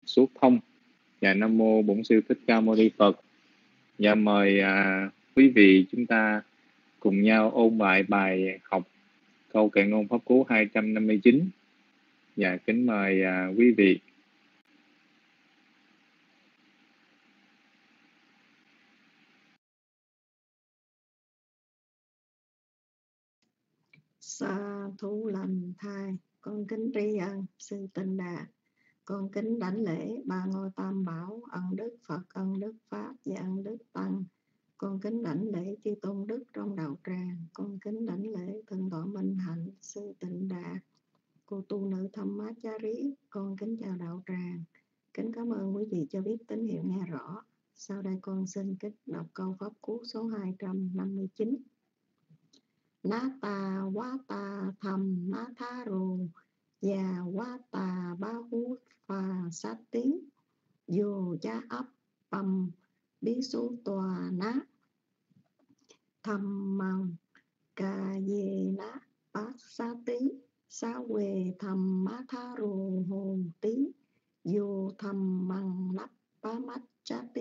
suốt thông. Dạ, Nam Mô Bổn Sư Thích Ca Mâu Ni Phật. Dạ, mời quý vị chúng ta cùng nhau ôn lại bài học câu kệ ngôn pháp cú 259. Dạ, kính mời quý vị. Sa thú lành thai, con kính tri ân sư Tịnh Đạt, con kính đảnh lễ ba ngôi tam bảo, ân đức Phật, ân đức Pháp và ân đức Tăng. Con kính đảnh lễ chư tôn đức trong đạo tràng, con kính đảnh lễ thượng tọa Minh Hạnh sư Tịnh Đạt, cô tu nữ Thamachari. Con kính chào đạo tràng, kính cảm ơn quý vị cho biết tín hiệu nghe rõ. Sau đây con xin kích đọc câu pháp cú số 259. Nata Wata Tham Natharu Và Wata Bahu Phà Sát Tí Dù Cha Ấp Bầm Bí Số Tòa Ná Thầm Măng Cà Dê Ná Bát Sát Tí Xá Quê Thầm Matharu Hồ Tí Dù Thầm Măng Nắp Bá Mách Chá Tí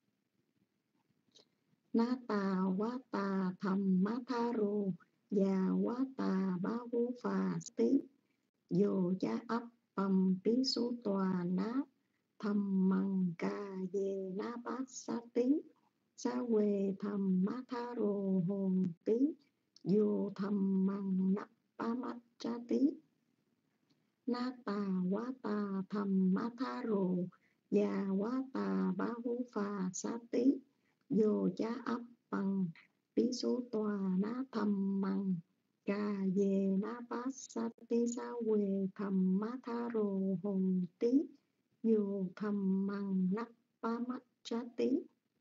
Nata Wata Tham Matharu Và Wata Bahu Phà Tí Dù Cha Ấp Bầm Bí Số Tòa Ná Thầm Măng Cà Dê Ná Bát Sát Tí Xá Quê Thầm Matharu Hồn Tí Dù Thầm Măng Nắp Bá Mách Chá Tí Nata Wata Thầm Matharu Và Wata Bahu Phà Sát Tí Dù Cha Ấp Bằng Bí Số Tòa Ná Thầm Măng Cà Dê Ná Bát Sát Tí Xá Quê Thầm Matharu Hồn Tí Dù Thầm Măng Nắp Bá Mách Chá Tí.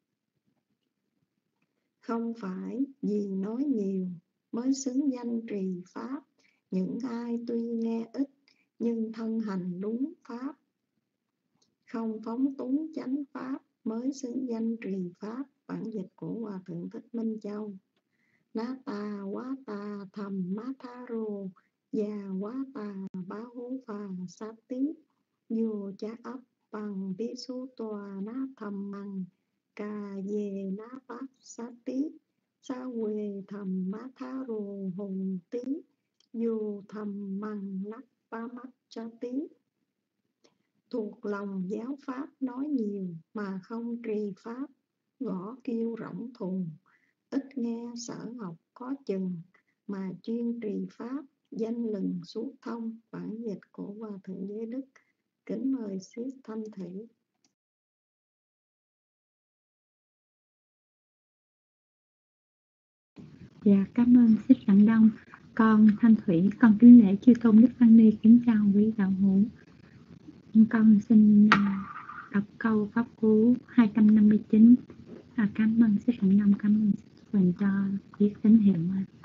Không phải vì nói nhiều mới xứng danh trì pháp, những ai tuy nghe ít nhưng thân hành đúng pháp. Không phóng túng chánh pháp mới xứng danh trì pháp. Bản dịch của Hòa Thượng Thích Minh Châu. Nata Wata Tham Matharu Và Wata Bahu Phà Sát Tí Dù Cha Ấp Bằng Bí Số Tòa Ná Thầm Măng Cà Dê Ná Bát Sát Tí Xá Quê Thầm Matharu Hồn Tí Dù Thầm Măng Nắp Bá Mách Chá Tí. Thuộc lòng giáo pháp nói nhiều mà không trì pháp, gõ kêu rỗng thùng. Ít nghe sở học có chừng mà chuyên trì pháp, danh lừng suốt thông. Bản dịch của Hòa Thượng Giới Đức. Kính mời Sis Thanh Thủy. Dạ, cảm ơn Sis Đặng Đông. Con Thanh Thủy, con kính lễ chư tôn đức tăng ni, kính chào quý đạo hữu. Con xin đọc câu pháp cú 259. Cảm ơn Sis Đặng Đông, cảm ơn Sis cho biết tín hiệu.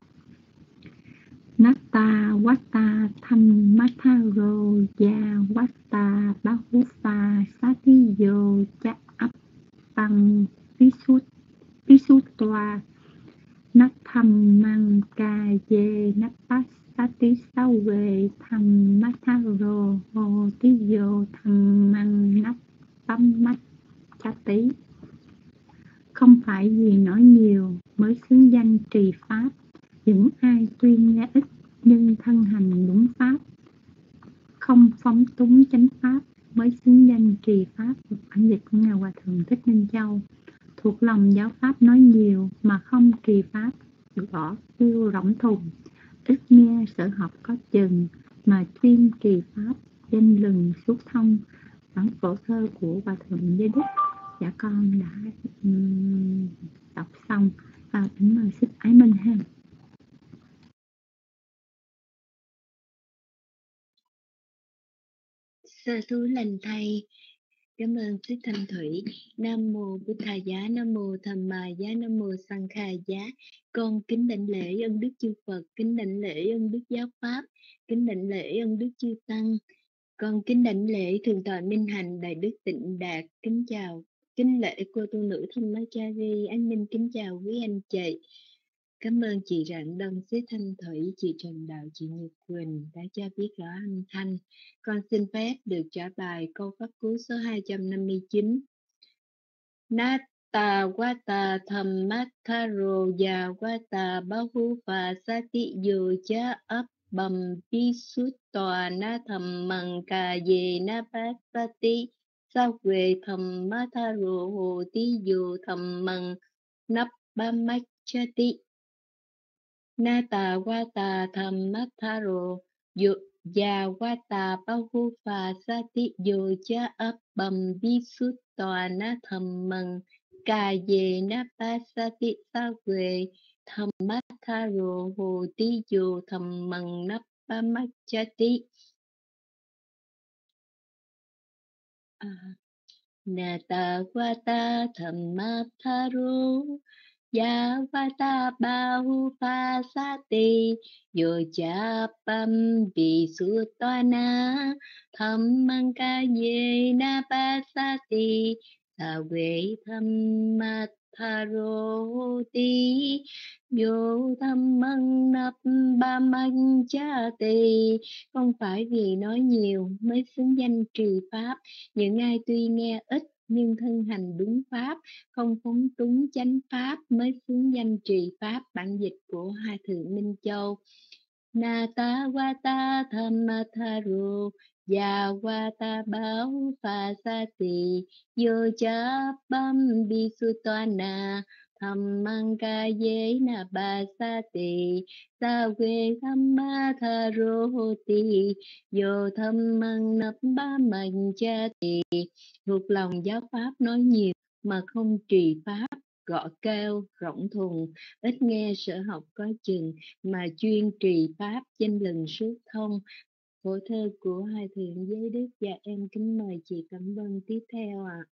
Nata Wata Tham Matharu Và Wata Bahu Phà Sát Tí Dù Cha Ấp Bằng Bí Số Tòa Ná Thầm Măng Cà Dê Ná Bát Sát Tí Xá Quê Thầm Matharu Hồ Tí Dù Thầm Măng Nắp Bá Mách Chá Tí. Không phải vì nói nhiều mới xứng danh trì pháp, những ai tuy nghe ít nhưng thân hành đúng pháp. Không phóng túng chánh pháp mới xứng danh trì pháp. Bản dịch của Ngài Hòa Thượng Thích Minh Châu. Thuộc lòng giáo pháp nói nhiều mà không trì pháp, gõ kêu rỗng thùng. Ít nghe sở học có chừng mà chuyên trì pháp, danh lừng suốt thông. Bản phổ thơ của Hòa Thượng Giới Đức. Dạ, con đã đọc xong. Kính mời Sis Ái Minh ha. Sa thú lành thay. Cảm ơn Sis Thanh Thủy. Nam mô Bụt Thà Giá, Nam mô Tham Ma Giá, Nam mô Sang Kha Giá. Con kính đảnh lễ ân đức chư Phật, kính đảnh lễ ân đức giáo pháp, kính đảnh lễ ân đức chư Tăng. Con kính đảnh lễ thượng tọa Minh Hạnh, Đại đức Tịnh Đạt. Kính chào kính lễ cô tu nữ Thamachari. Anh Minh kính chào quý anh chị. Cảm ơn chị Rạng Đông, Xí Thanh Thủy, chị Trần Đạo, chị Nhật Quỳnh đã cho biết rõ âm thanh. Con xin phép được trả bài câu pháp cú số 259. Nata Wata Thammattaro Ya Wata Bahupa Sati Yoja Appam Pisuttoa Na Thammang Kaye Na Pasati Sawe Thammattaro Hoti Yo Thammang Nappamachati Nata Wata Thammattaro Ya Wata Bahupa Sati Yoja Appam Pisuttoa Na Thammang Kaye Na Pasati Sawe Thammattaro Hoti Yo Thammang Nappamachati. Nata Wata Thammattaro Ya Vata Bahupa Sati Yojapam Visutana Thammang Kayena Pasati Sawe Thammattaroti Yo Thammang Nappamachati. Không phải vì nói nhiều mới xứng danh trì pháp, những ai tuy nghe ít nhưng thân hành đúng pháp, không phóng túng chánh pháp mới xứng danh trì pháp. Bản dịch của Hòa Thượng Minh Châu. Nata Wata Thammattaro Ya Wata Bahupa Sati Yojapam Visutana Thammang Kayena Pasati Sawe Thammattaro Hoti Yo Thammang Nappamachati. Thuộc lòng giáo pháp nói nhiều mà không trì pháp, gõ cao rỗng thùng, ít nghe sở học có chừng mà chuyên trì pháp danh lần suốt thông. Phổ thơ của Hòa Thượng Giới Đức. Và em kính mời chị Cẩm Vân tiếp theo ạ.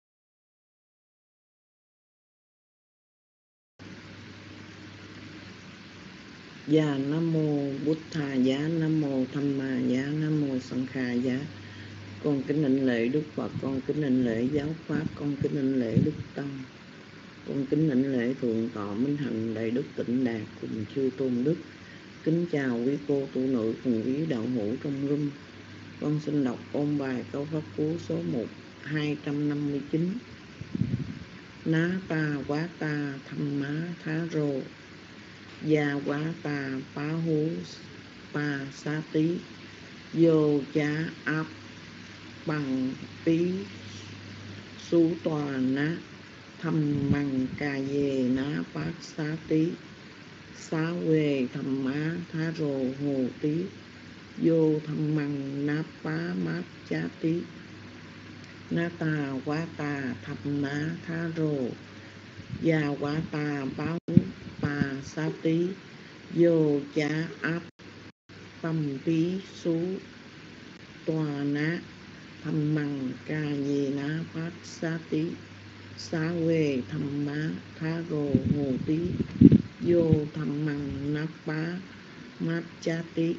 Dạ Nam Mô Bụt Thà Giá, Nam Mô Tham Ma Giá, Nam Mô Sanh Kha Giá. Con kính đảnh lễ Đức Phật, con kính đảnh lễ giáo pháp, con kính đảnh lễ Đức Tăng, con kính đảnh lễ Thượng Tọa Minh Hạnh Đại Đức Tịnh Đạt cùng chư tôn đức. Kính chào quý cô tu nữ cùng quý đạo hữu trong room. Con xin đọc ôn bài câu pháp cú số 259. Ná ta quá ta tham má thá rô Ya quá ta pá hú pa sa tí Vô chá áp bằng tí Sú tòa ná thăm măng ca dê ná phát xá tí Xá quê thăm má thá rồ hồ tí Vô thăm măng ná pá mát chá tí Ná ta quá ta thăm má thá rồ Ya quá ta báo pa sa tí Vô chá áp tâm tí sú tòa ná thăm măng ca dê ná phát xá tí Xá quê thăm má thá rồ hồ tí Vô thăm măng ná pá mát chá tí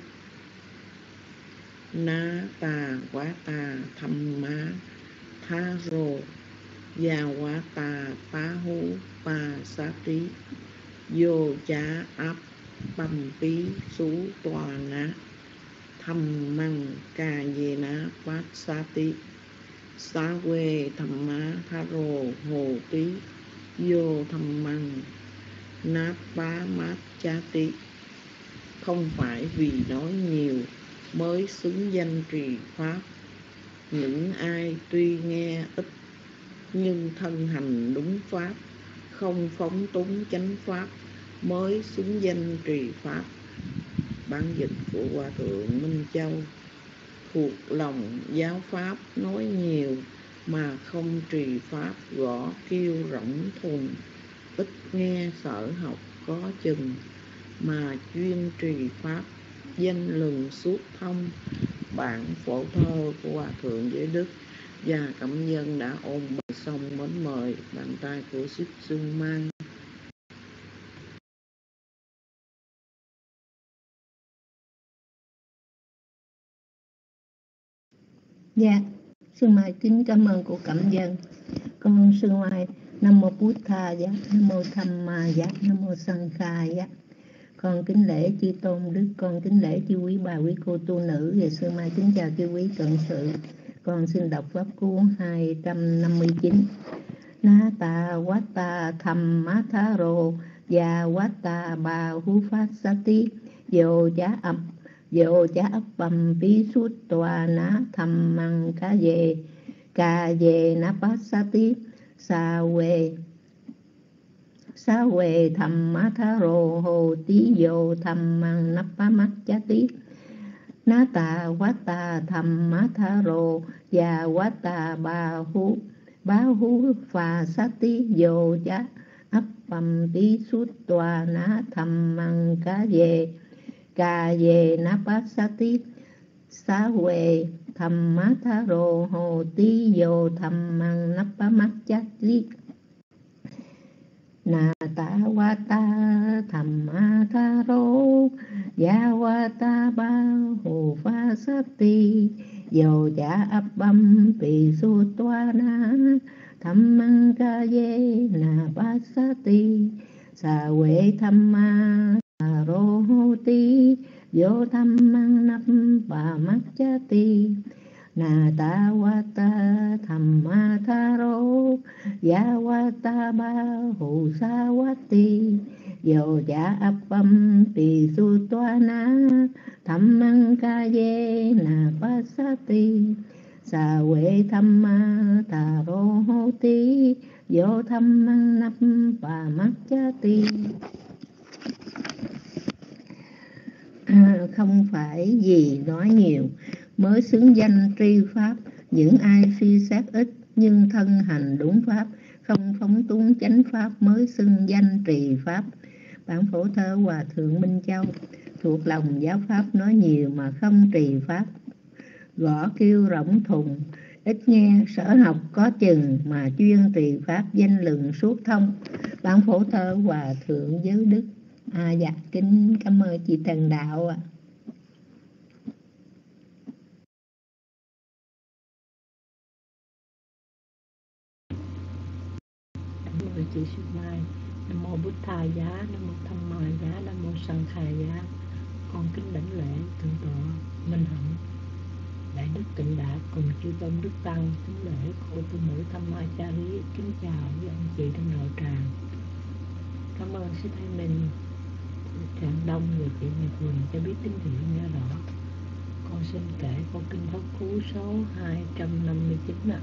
Ná ta quá ta thăm má thá rồ Ya quá ta pá hú pa xá tí Vô chá áp băm pí sú tòa ná thăm măng ca dê ná phát xá tí Xá quê thăm má thá rồ hồ tí Vô thăm măng ná pá mát chá tí. Không phải vì nói nhiều mới xứng danh trì pháp, những ai tuy nghe ít nhưng thân hành đúng pháp, không phóng túng chánh pháp mới xứng danh trì pháp. Bản dịch của Hòa Thượng Minh Châu. Thuộc lòng giáo pháp nói nhiều mà không trì pháp, gõ kêu rỗng thùng, ít nghe sở học có chừng mà chuyên trì pháp danh lừng suốt thông. Bản phổ thơ của Hòa Thượng Giới Đức. Và cảm dân đã ôn bài xong, mến mời bàn tay của Xích Xuân Mai. Dạ, xin mời kính cảm ơn của Cẩm Dân. Con sư ngoại Nam mô Bụt Thà Giá, Nam mô Tham Ma Giá, Nam mô Sanh Kha Giá. Con kính lễ chư tôn đức, con kính lễ chư quý bà, quý cô tu nữ và sư mai kính chào chư quý cộng sự. Con xin đọc pháp cú 259. Na ta wat ta tham ma tha rô ya wat ta ba hu phát sa ti yo cha ấp bầm pi sút toa na tham mang ca về na phát sa ti sa we tham ma tha rô hồ tí yo tham mang nắp pa mắt cha tí na ta wat ta tham ma tha rô ya wat ta ba hu phà sát tí vô chá ấp bầm tí sút toa ná thầm măng ca về ná bát sát tí xá huệ thầm má tha rô hồ tí vô thầm măng nắp bá mắt chát lý na ta wa ta thầm má tha rô ya wa ta ba hồ phá sát tí vô chá ấp bầm tí sút toa ná tham mang ca ye na ba sa ti sa huệ tham ma sa rô hô ti vô tham mang nắp bà mắt cha ti na ta wa ta tham ma tha rô ya wa ta ba hù sa wa ti vô dạ ấp bầm tỳ su toa na tham mang ca ye na ba sa ti sa huệ tham ma tà rô hô tí vô tham mang nắp bà mắt cha ti. Không phải gì nói nhiều mới xứng danh tri pháp, những ai suy xét ít nhưng thân hành đúng pháp, không phóng túng chánh pháp mới xưng danh trì pháp. Bản phổ thơ Hòa Thượng Minh Châu. Thuộc lòng giáo pháp nói nhiều mà không trì pháp, gõ kêu rỗng thùng, ít nghe sở học có chừng mà chuyên trì pháp danh lừng suốt thông. Bản phổ thơ Hòa Thượng Giới Đức. Dạ kính cảm ơn chị Thần Đạo ạ. Cảm ơn chị Sư Mai. Nam mô Bụt Thà Giá, Nam mô Tham Ma Giá, Nam mô Sanh Kha Giá. Con kính đảnh lễ thượng tọa Minh Hạnh, đại đức Tịnh Đạt cùng chư tôn đức tăng, kính lễ cô tu nữ Tham Ma Cha Rí, kính chào với anh chị trong đạo tràng. Cảm ơn sư thầy mình Tràng Đông người chị Nhật Quỳnh cho biết tín hiệu nghe rõ. Con xin kể câu kinh pháp cú số 259 ạ.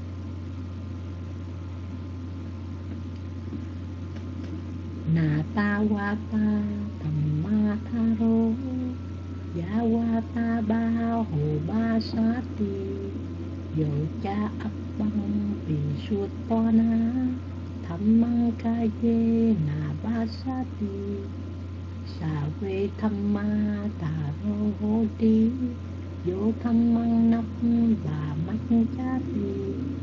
Na ta wa ta tham ma tha rô ya wa ta ba hồ ba sát ti yo cha ấp băng vì suốt to na tham mang ca ye na ba sát ti sa ve tham ma tha rô hô ti yo tham mang nắp bà mắt cha ti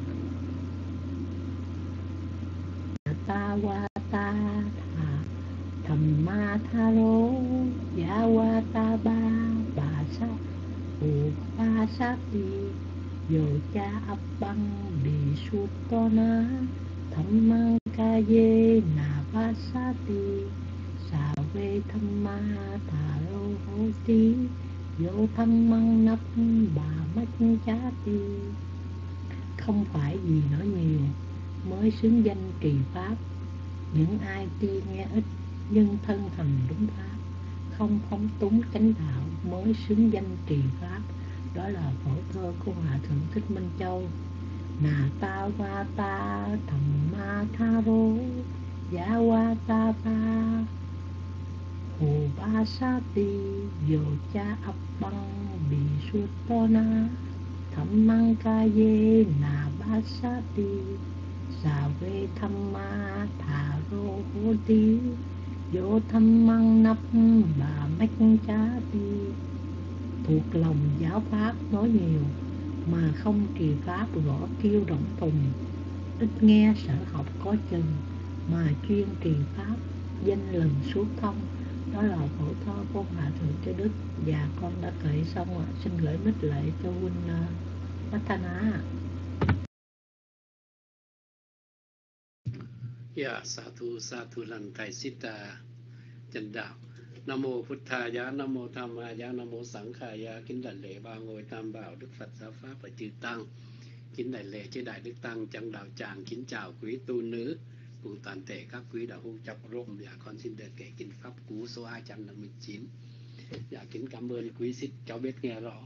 na ta wa ta tham ma tha rô ya wa ta ba bà sa hồ ba sát ti yo cha ấp băng bị suốt to na tham mang ca ye na ba sát ti sa ve tham ma tha rô hô ti yo tham mang nắp bà mắt cha ti. Không phải gì nói nhiều mới xứng danh trì pháp, những ai tuy nghe ít nhưng thân hành đúng pháp, không phóng túng chánh đạo mới xứng danh trì pháp. Đó là phổ thơ của Hòa Thượng Thích Minh Châu. Na ta wa ta tham ma tha rô ya wa ta ba hồ ba sa ti yo cha ấp băng bị suốt to na tham mang ca ye na ba sa ti sa ve tham ma tha rô hô ti yo tham mang nắp bà mắt cha ti. Thuộc lòng giáo pháp nói nhiều mà không trì pháp, gõ kêu rỗng thùng, ít nghe sở học có chừng mà chuyên trì pháp danh lần suốt thông. Đó là phổ thơ của Hòa Thượng Chư Đức. Và con đã kể xong ạ. Xin gửi mít lệ cho huynh Bát Tha Ná. Dạ, sa thu lần thầy Sita chân đạo. Nam mô Phật Thà Giá, Nam mô Tham Ma Giá, Nam mô Sẵn Khà Giá. Kính đảnh lễ ba ngôi Tam Bảo, Đức Phật, Giáo Pháp và Chư Tăng. Kính đảnh lễ chư Đại Đức Tăng chân đạo tràng. Kính chào quý tu nữ cùng toàn thể các quý đạo hữu trong room. Dạ, con xin được kể kinh pháp cú số 259. Dạ, kính cảm ơn quý sĩ cháu biết nghe rõ.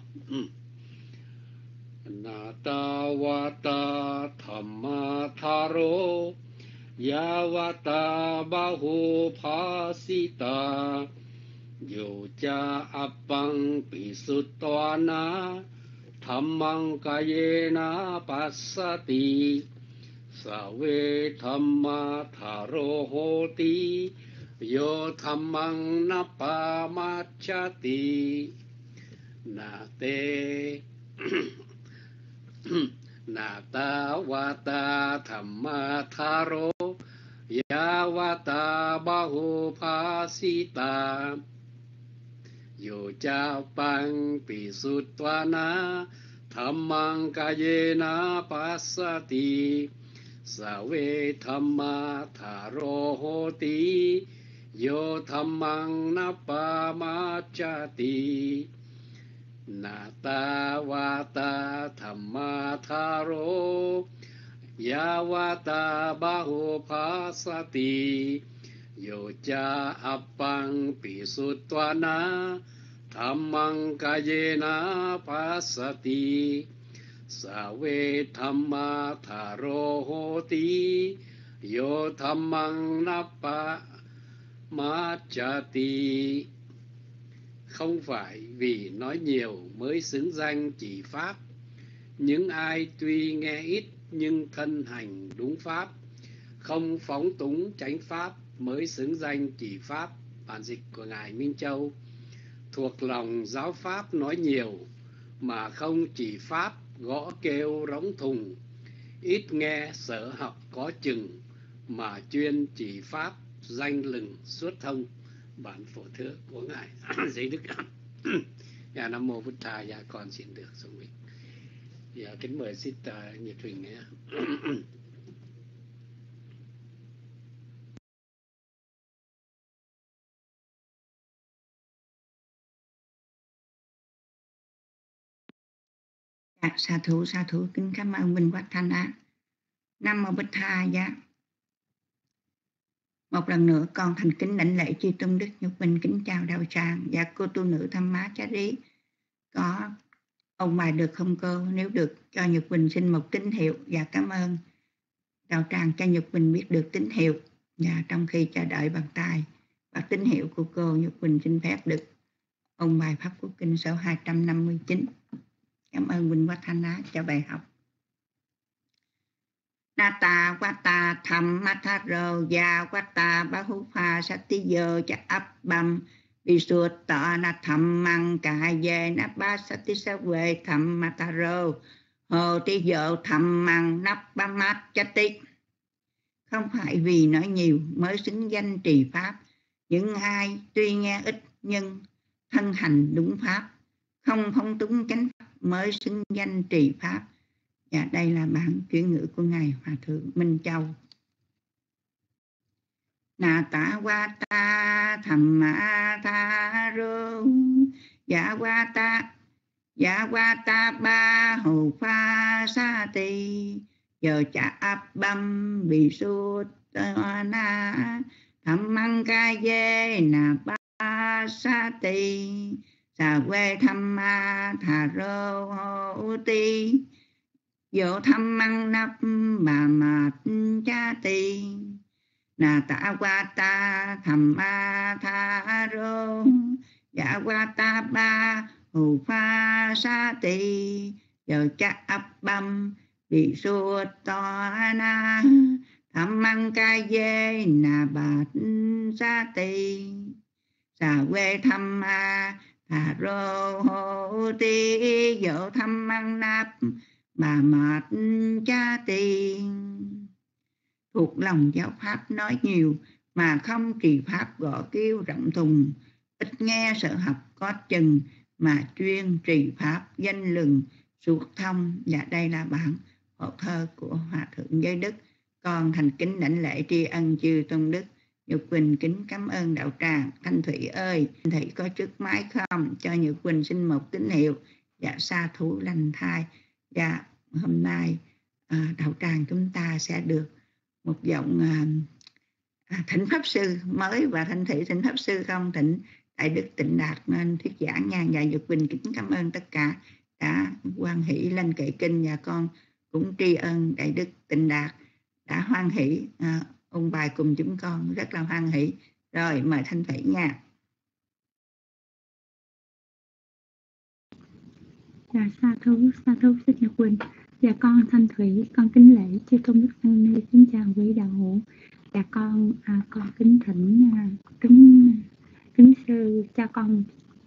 Nata vata thamma tharo Yavata bahu phasita Yoja apang pisutwana Dhammang kayena passati Save dhamma tharo hoti Yo dhammang napamachati Nate Nata vata thamma tharo Yavata bahu phasita Yoja pang pisutwana Dhammang kayena passati Save dhamma tharo hoti Yo dhammang napamachati Nata vata thamma tharo Yavata bahu phasati Yoja apang pisutwana Dhammang kayena passati Save dhamma tharo hoti Yo dhammang napamachati. Không phải vì nói nhiều mới xứng danh chỉ pháp. Những ai tuy nghe ít nhưng thân hành đúng pháp. Không phóng túng chánh pháp mới xứng danh chỉ pháp. Bản dịch của Ngài Minh Châu. Thuộc lòng giáo pháp nói nhiều mà không chỉ pháp gõ kêu rống thùng. Ít nghe sở học có chừng mà chuyên chỉ pháp danh lừng suốt thông. Bản phổ thơ của Ngài Giấy Đức. Dạ, Nam mô Bụt Thà. Dạ, con xin được dùng mình. Dạ, kính mời Sister Nhật Huỳnh nhé. Sa thú, kính cảm ơn Vinh Quách Thanh Á. Nam mô Bụt Thà. Dạ. Một lần nữa con thành kính đảnh lễ chư tôn đức Nhật Bình, kính chào đạo tràng và cô tu nữ Tham Má Chá Rí. Có ông bài được không cô? Nếu được cho Nhật Bình xin một tín hiệu. Và cảm ơn đạo tràng cho Nhật Bình biết được tín hiệu. Và trong khi chờ đợi bàn tay và tín hiệu của cô, Nhật Bình xin phép được ông bài Pháp Quốc Kinh số 259. Cảm ơn Vinh Quách Thanh Á cho bài học. Nata vata thamma tharo Yavata bahu phasati Yoja appam Visutta dhammang kayena passati Save dhamma tharo hoti yo dhammang napamachati. Không phải vì nói nhiều mới xứng danh trì pháp. Những ai tuy nghe ít nhưng thân hành đúng pháp. Không phóng túng chánh pháp mới xứng danh trì pháp. Và đây là bản chuyển ngữ của Ngài Hòa Thượng Minh Châu. Nata vata thamma tharo Yavata bahu phasati Yoja appam Visutta dhammang kayena passati Save dhamma tharo hoti Yo dhammang napamachati. Nata vata thamma tharo Yavata bahu phasati Yoja appam Visutta dhammang kayena passati Save dhamma tharo hoti Yo dhammang napamachati. Thuộc lòng giáo pháp nói nhiều mà không trì pháp gõ kêu rộng thùng. Ít nghe sợ học có chừng mà chuyên trì pháp danh lừng suốt thông. Và đây là bản hộ thơ của Hòa Thượng Giới Đức Con thành kính đảnh lễ tri ân chư tôn đức. Nhược Quỳnh kính cảm ơn đạo tràng. Thanh Thủy ơi, Thanh Thủy có trước máy không? Cho Nhược Quỳnh xin một tín hiệu. Dạ, sa thú lành thai. Dạ, hôm nay đạo tràng chúng ta sẽ được một giọng thỉnh pháp sư mới, và Thanh Thủy thỉnh pháp sư không? Thỉnh Đại Đức Tịnh Đạt nên thuyết giảng nha. Dạ, Nhược Quỳnh kính cảm ơn tất cả đã hoan hỷ lên kệ kinh, và con cũng tri ân Đại Đức Tịnh Đạt đã hoan hỷ ôn bài cùng chúng con, rất là hoan hỷ. Rồi, mời Thanh Thủy nha. Dạ, sa thú xin Nhật Quỳnh. Dạ, con Thanh Thủy, con kính lễ chư tôn đức tăng ni, kính chào quý đạo hữu. Dạ, con kính thỉnh kính sư cho con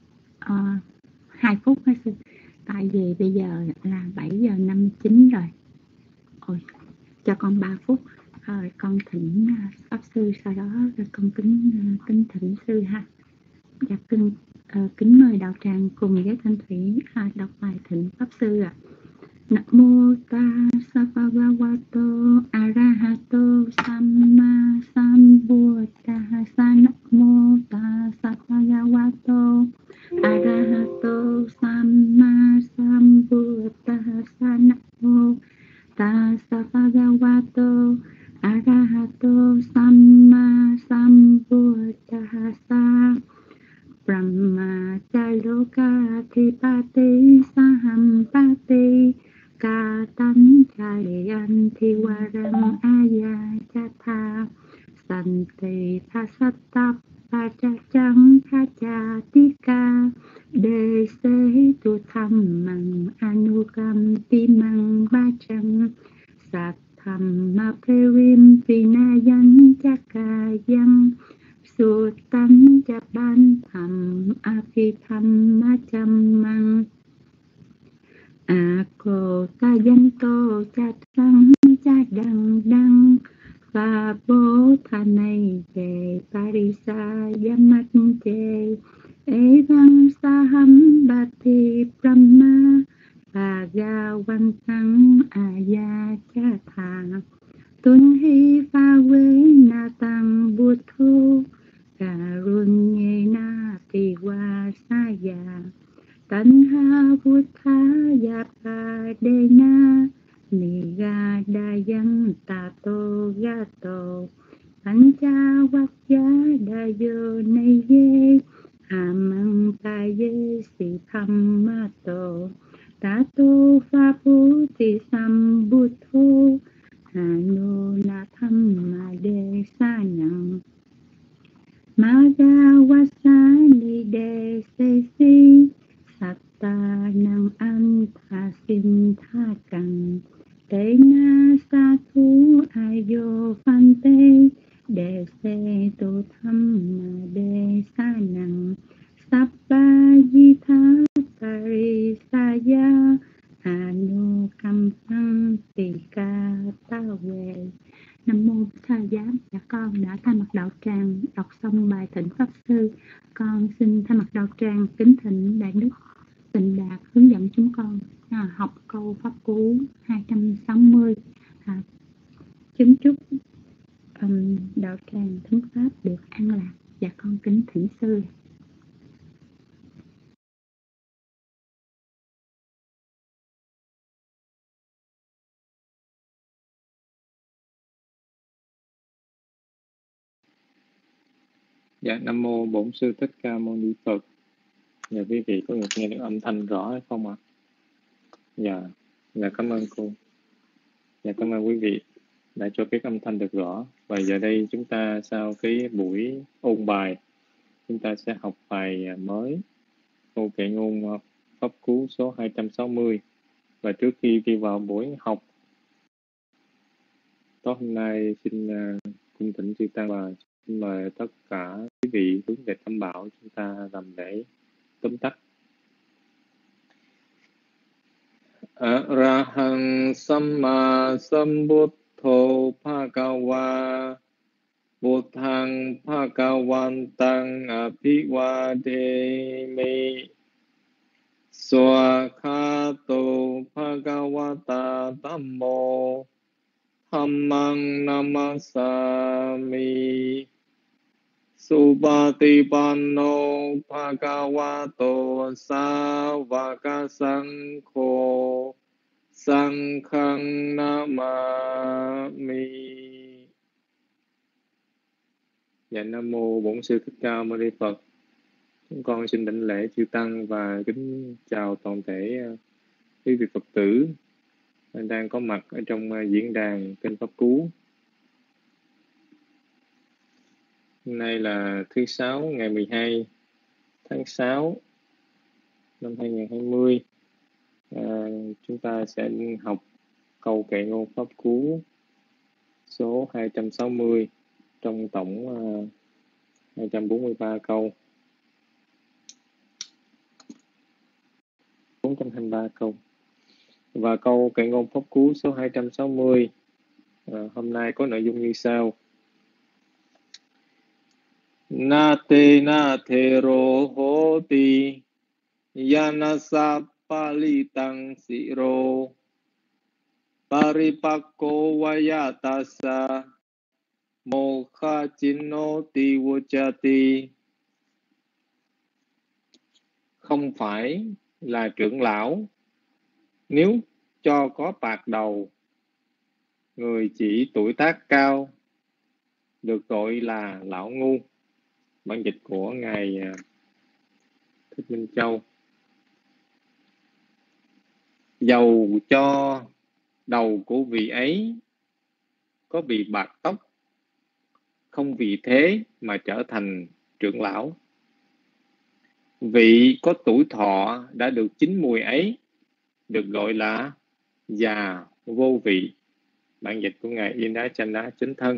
2 phút hết sư. Tại vì bây giờ là 7:59 rồi. Ôi, cho con 3 phút. Rồi con thỉnh pháp sư, sau đó rồi con kính thỉnh sư ha. Dạ, kính mời đạo tràng cùng với Thanh Thủy đọc bài thỉnh pháp sư ạ. Namo tassa bhagavato arahato samma sambuddhassa. Namo tassa bhagavato arahato samma sambuddhassa. Namo tassa bhagavato arahato samma sambuddhassa. Brahmacharokadhipati sahampati katanchayanti waram ayachatha santi thasattapachachang thachatika dese tu dhammang anugamtimang bachang satthamma perim vinayan chakayang Suttam japan tham apitham chammang ako tayanto chatang chadang đăng và bố thanay về parisa yamat che evang saham bati brahma bhagavantang ayachatha tunhi pha quế na tăng buddho karunyena tiwasaya tanha buddhaya padena nigadayang tato gato panchavakya dayo neye amang paye si phammato tato phaputi sambuddho hano na thamma desanang Magawasani desesi satta nang anthasinthakang tena sathu ayo phante dese tu thamma desanang sabba yitha parisaya anukampang tikatawe. Nam mô Tha Giá. Dạ, con đã thay mặt đạo tràng đọc xong bài thỉnh pháp sư. Con xin thay mặt đạo tràng kính thỉnh Đại Đức Tịnh Đạt hướng dẫn chúng con học câu pháp cú 260. Kính chúc đạo tràng thính pháp được an lạc. Dạ, con kính thỉnh sư. Dạ, Nam Mô Bổn Sư Thích Ca Mâu Ni Phật. Dạ, quý vị có được nghe được âm thanh rõ hay không ạ? Dạ, cảm ơn cô. Dạ, cảm ơn quý vị đã cho biết âm thanh được rõ. Và giờ đây chúng ta sau cái buổi ôn bài, chúng ta sẽ học bài mới, câu kệ ngôn pháp cú số 260. Và trước khi đi vào buổi học tối hôm nay, xin cung thỉnh chư tăng và xin mời tất cả quý vị hướng về Tam Bảo, chúng ta làm lễ tóm tắt. Arahang Samma Sambuddho Bhagava Buddhang Bhagavantang Abhivademi Swakato Bhagavata Dhammo Dhammang Namasami Supatipanno Bhagavato Savaka Sankho Sankhang Namami. Dạ, Nam Mô Bổn Sư Thích Ca Mâu Ni Phật. Chúng con xin đảnh lễ chư Tăng và kính chào toàn thể quý vị Phật tử đang có mặt ở trong diễn đàn kênh Pháp Cú. Hôm nay là thứ Sáu ngày 12 tháng 6 năm 2020. Chúng ta sẽ học câu kệ ngôn Pháp Cú số 260 trong tổng 243 câu. 423 câu. Và câu kệ ngôn Pháp Cú số 260 hôm nay có nội dung như sau. Nate ro hoti yanasa palitang siro paripakko vayatasa mokha chinnoti vajati. Không phải là trưởng lão nếu cho có bạc đầu, người chỉ tuổi tác cao được gọi là lão ngu. Bản dịch của Ngài Thích Minh Châu. Dầu cho đầu của vị ấy có bị bạc tóc, không vì thế mà trở thành trưởng lão. Vị có tuổi thọ đã được chín mùi ấy được gọi là già vô vị. Bản dịch của Ngài Yên Đá Chanh Đá Chính Thân.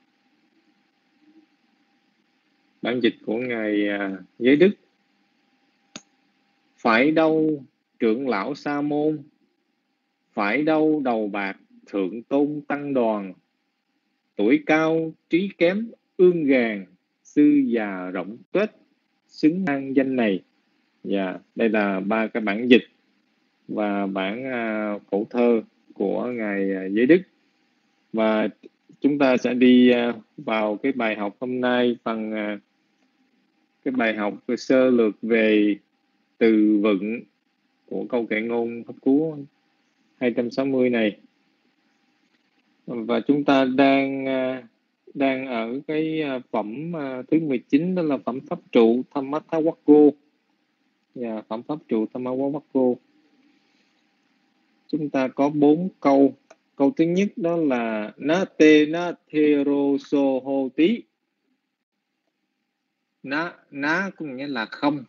Bản dịch của Ngài Giới Đức. Phải đâu trưởng lão sa môn, phải đâu đầu bạc thượng tôn tăng đoàn, tuổi cao trí kém ương gàn, sư già rộng tuếch xứng ngang danh này. Dạ, đây là ba cái bản dịch và bản phổ thơ của Ngài Giới Đức. Và chúng ta sẽ đi vào cái bài học hôm nay bằng cái bài học sơ lược về từ vựng của câu kệ ngôn Pháp Cú 260 này. Và chúng ta đang ở cái phẩm thứ 19, đó là phẩm pháp trụ Thammattawakko. Phẩm pháp trụ Thammattawakko. Chúng ta có 4 câu. Câu thứ nhất đó là Nate ro so hoti. Ná có nghĩa là không.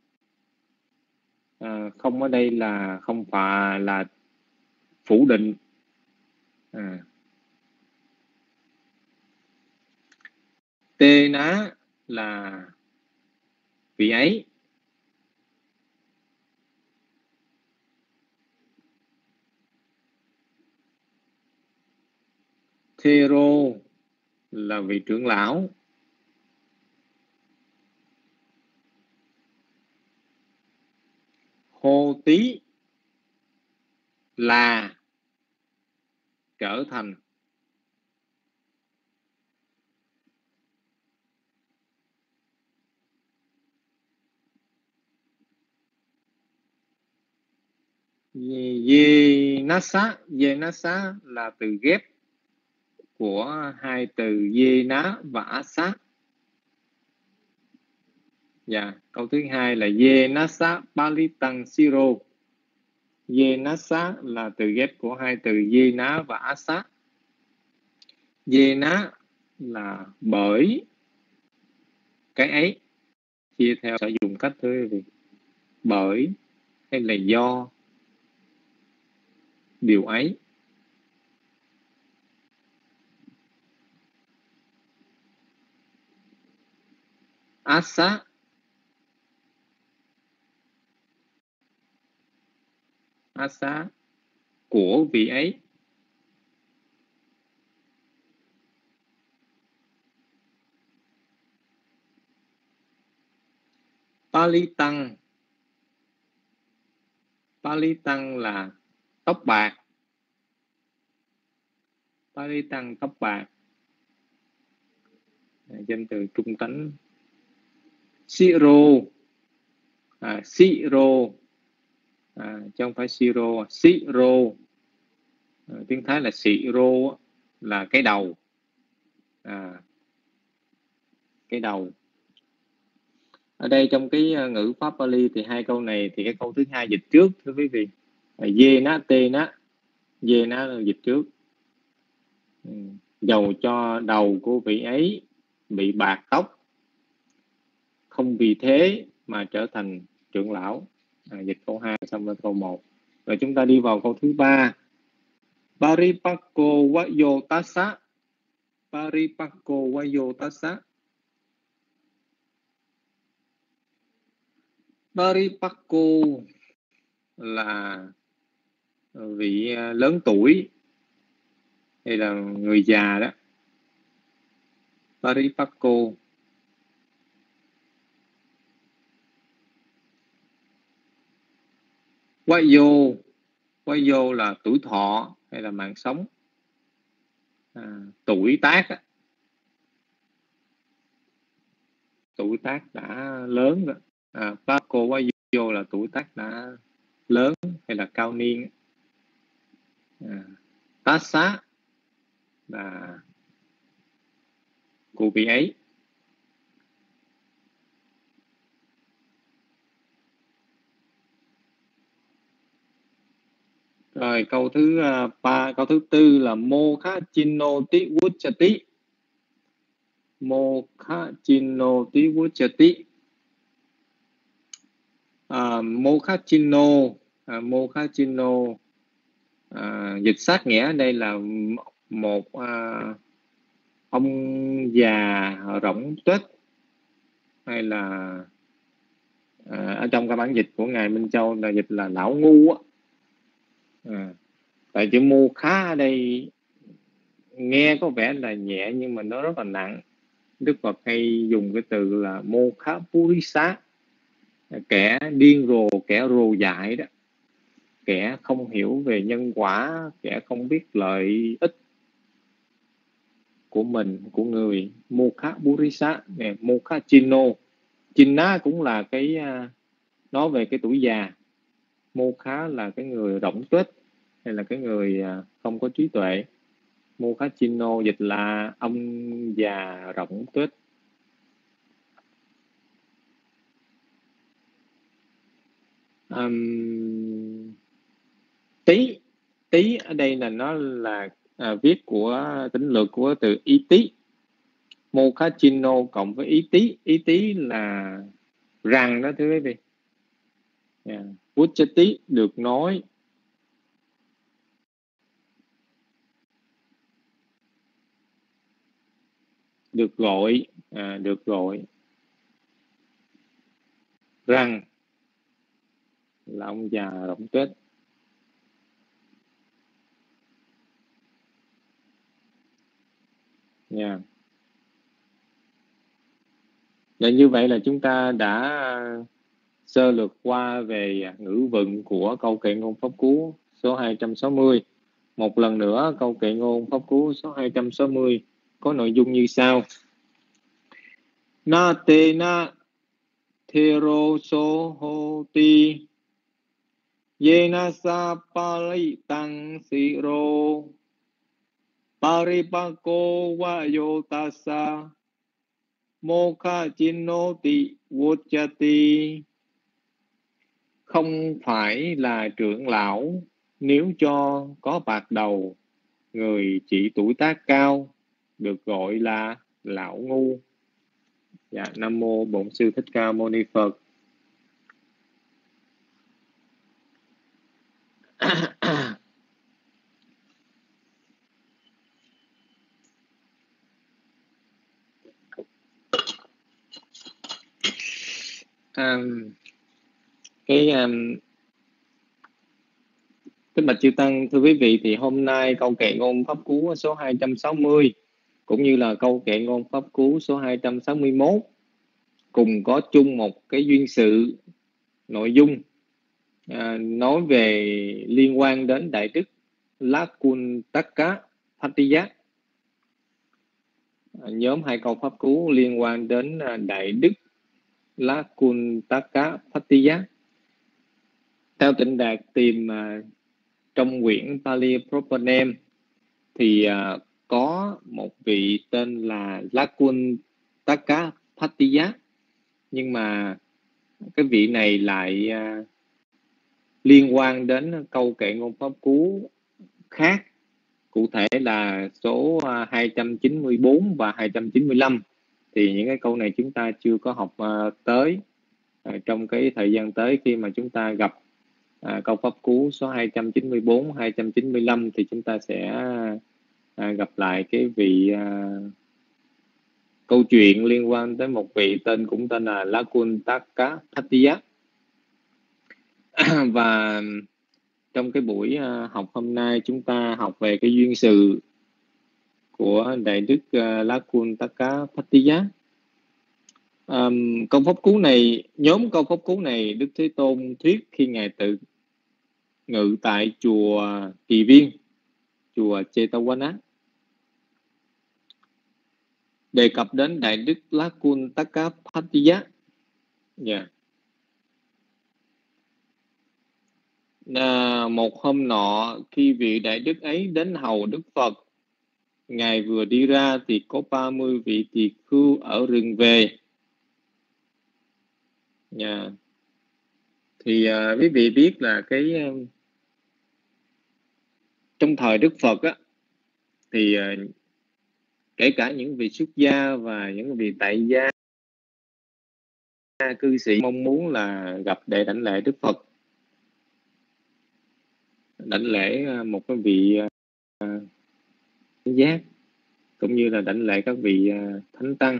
Không ở đây là không phải là phủ định. Tê ná là vị ấy. Thero là vị trưởng lão. Hô tí là trở thành. Yenasa là từ ghép của hai từ Yena và Asa. Câu thứ hai là Yenasa Palitang Siro. Yenasa là từ ghép của hai từ Yena và Asa. Yena là bởi cái ấy, chia theo sử dụng cách thôi, bởi hay là do điều ấy. Asa của vị ấy. Palitang là tóc bạc. Paritang tóc bạc, danh từ trung tánh. Siro, siro, chứ không phải siro, siro, tiếng Thái là siro, là cái đầu, cái đầu. Ở đây trong cái ngữ pháp Pali thì hai câu này thì cái câu thứ hai dịch trước thưa quý vị. Dê ná tê ná, dê ná là dịch trước. Dầu cho đầu của vị ấy bị bạc tóc, không vì thế mà trở thành trưởng lão. Dịch câu 2 xong rồi câu 1. Rồi chúng ta đi vào câu thứ 3. Paripakko vayotassa. Paripakko vayotassa. Paripakko là vị lớn tuổi hay là người già đó. Paripakko. Vayo, vayo là tuổi thọ hay là mạng sống, tuổi tác, tuổi tác đã lớn rồi. Pakko vayo là tuổi tác đã lớn hay là cao niên. Tassa là của vị ấy. Rồi câu thứ 3, câu thứ 4 là Mokha Chinnoti Vuchati. Mokha Chinnoti Vuchati. Mokha Chinno, Mokha Chinno dịch sát nghĩa ở đây là một ông già rỗng tuếch, hay là ở trong cái bản dịch của ngài Minh Châu là dịch là lão ngu á. Tại chữ Mokha ở đây nghe có vẻ là nhẹ nhưng mà nó rất là nặng. Đức Phật hay dùng cái từ là Mokha Purisa, kẻ điên rồ, kẻ rồ dại đó, kẻ không hiểu về nhân quả, kẻ không biết lợi ích của mình, của người. Mokha Purisa, Mokha Chinno. Chinna cũng là cái nói về cái tuổi già. Mokha là cái người rỗng tuếch hay là cái người không có trí tuệ. Mokha Chinno dịch là ông già rỗng tuếch. Tí ở đây là nó là viết của tính lược của từ ý tí. Mokha Chinno cộng với ý tí. Ý tí là rằng đó thưa quý vị. Vuchati được nói. Được gọi, được gọi. Rằng là ông già rỗng tuếch. Và như vậy là chúng ta đã sơ lược qua về ngữ vựng của câu kệ ngôn pháp cú số 260. Một lần nữa, câu kệ ngôn pháp cú số 260 có nội dung như sau. Na te na thero so hoti yena sa paritang siro paripakko vayotassa Mokha Chinnoti Vuchati. Không phải là trưởng lão nếu cho có bạc đầu, người chỉ tuổi tác cao được gọi là lão ngu. Dạ, Nam Mô Bổn Sư Thích Ca Mâu Ni Phật. Kính bạch chư Tăng, thưa quý vị, thì hôm nay câu kệ ngôn pháp cú số 260 cũng như là câu kệ ngôn pháp cú số 261 cùng có chung một cái duyên sự nội dung nói về liên quan đến Đại Đức Lakuntaka Phatiya. Nhóm 2 câu pháp cú liên quan đến Đại Đức Lakuntaka Phatiya. Theo Tịnh Đạt tìm trong quyển Pali Proper Name thì có một vị tên là Lakuntaka Phatiya, nhưng mà cái vị này lại liên quan đến câu kệ ngôn pháp cú khác, cụ thể là số 294 và 295. Thì những cái câu này chúng ta chưa có học tới. Trong cái thời gian tới, khi mà chúng ta gặp câu pháp cú số 294, 295 thì chúng ta sẽ gặp lại cái vị câu chuyện liên quan tới một vị cũng tên là Lakuntaka Phatiya. Và trong cái buổi học hôm nay, chúng ta học về cái duyên sự của Đại Đức Lakuntaka Phatiya. Câu pháp cú này, nhóm câu pháp cú này Đức Thế Tôn thuyết khi Ngài tự ngự tại chùa Kỳ Viên, chùa Jetavana, đề cập đến Đại Đức Lakuntaka Phatiya. Một hôm nọ, khi vị Đại Đức ấy đến hầu Đức Phật, Ngài vừa đi ra thì có 30 vị tỳ khưu ở rừng về. Thì quý vị biết là cái trong thời Đức Phật á, thì kể cả những vị xuất gia và những vị tại gia cư sĩ mong muốn là gặp để đảnh lễ Đức Phật, đảnh lễ một cái vị giác, cũng như là đảnh lễ các vị thánh tăng,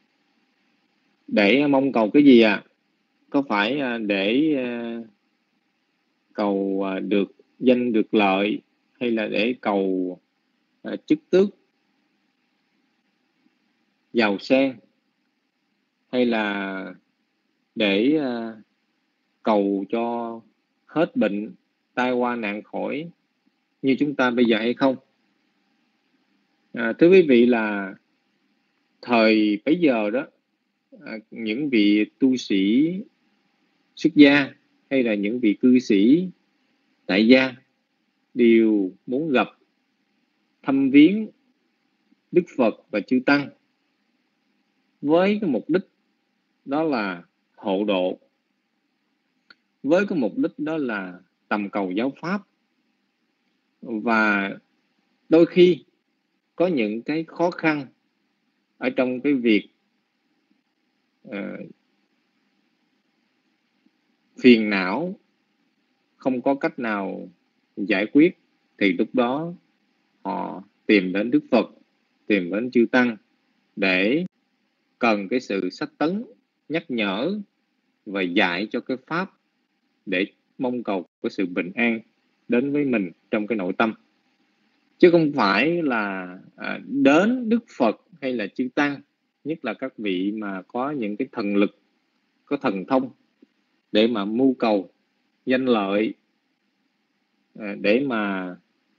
để mong cầu cái gì ạ? Có phải để cầu được danh được lợi, hay là để cầu chức tước, giàu sang, hay là để cầu cho hết bệnh, tai qua nạn khỏi như chúng ta bây giờ hay không? Thưa quý vị, là thời bấy giờ đó, những vị tu sĩ xuất gia hay là những vị cư sĩ tại gia đều muốn gặp, thăm viếng Đức Phật và chư tăng với cái mục đích đó là hộ độ, với cái mục đích đó là tầm cầu giáo pháp. Và đôi khi có những cái khó khăn ở trong cái việc phiền não, không có cách nào giải quyết, thì lúc đó họ tìm đến Đức Phật, tìm đến chư tăng để cần cái sự sách tấn, nhắc nhở và dạy cho cái pháp, để mong cầu cái sự bình an đến với mình trong cái nội tâm, chứ không phải là đến Đức Phật hay là chư tăng, nhất là các vị mà có những cái thần lực, có thần thông, để mà mưu cầu danh lợi, để mà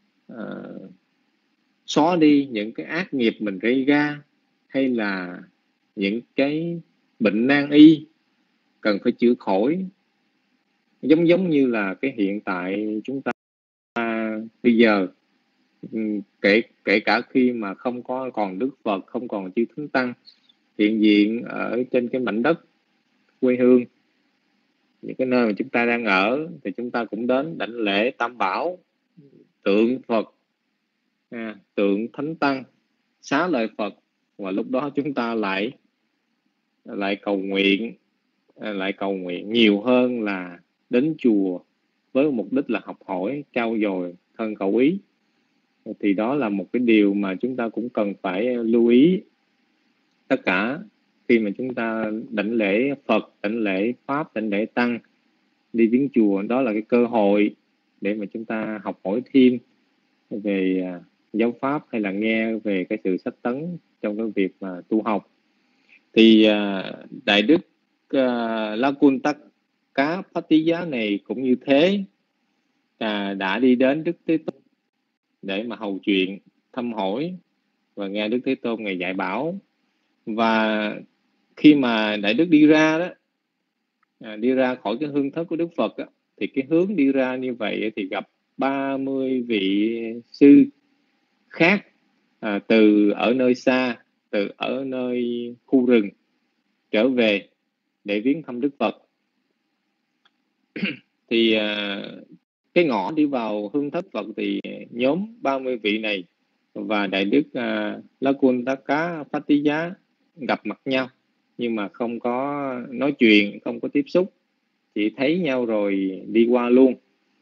xóa đi những cái ác nghiệp mình gây ra, hay là những cái bệnh nan y cần phải chữa khỏi, giống như là cái hiện tại chúng ta bây giờ. Kể cả khi mà không có còn Đức Phật, không còn chư Thánh Tăng hiện diện ở trên cái mảnh đất quê hương, những cái nơi mà chúng ta đang ở, thì chúng ta cũng đến đảnh lễ Tam Bảo, tượng Phật, tượng Thánh Tăng, xá lợi Phật. Và lúc đó chúng ta lại cầu nguyện nhiều hơn là đến chùa với mục đích là học hỏi, trau dồi thân khẩu ý. Thì đó là một cái điều mà chúng ta cũng cần phải lưu ý. Tất cả khi mà chúng ta đảnh lễ Phật, đảnh lễ Pháp, đảnh lễ Tăng, đi viếng chùa, đó là cái cơ hội để mà chúng ta học hỏi thêm về giáo pháp, hay là nghe về cái sự sách tấn trong cái việc mà tu học. Thì Đại Đức Lakuntaka Phatiya này cũng như thế, đã đi đến Đức Thế Tôn để mà hầu chuyện thăm hỏi và nghe Đức Thế Tôn Ngài dạy bảo. Và khi mà Đại Đức đi ra đó, đi ra khỏi cái hương thất của Đức Phật đó, thì cái hướng đi ra như vậy thì gặp 30 vị sư khác, từ ở nơi xa, từ ở nơi khu rừng trở về để viếng thăm Đức Phật. Thì cái ngõ đi vào hương thất Phật thì nhóm 30 vị này và Đại Đức Lakundaka Phatiya gặp mặt nhau, nhưng mà không có nói chuyện, không có tiếp xúc, chỉ thấy nhau rồi đi qua luôn.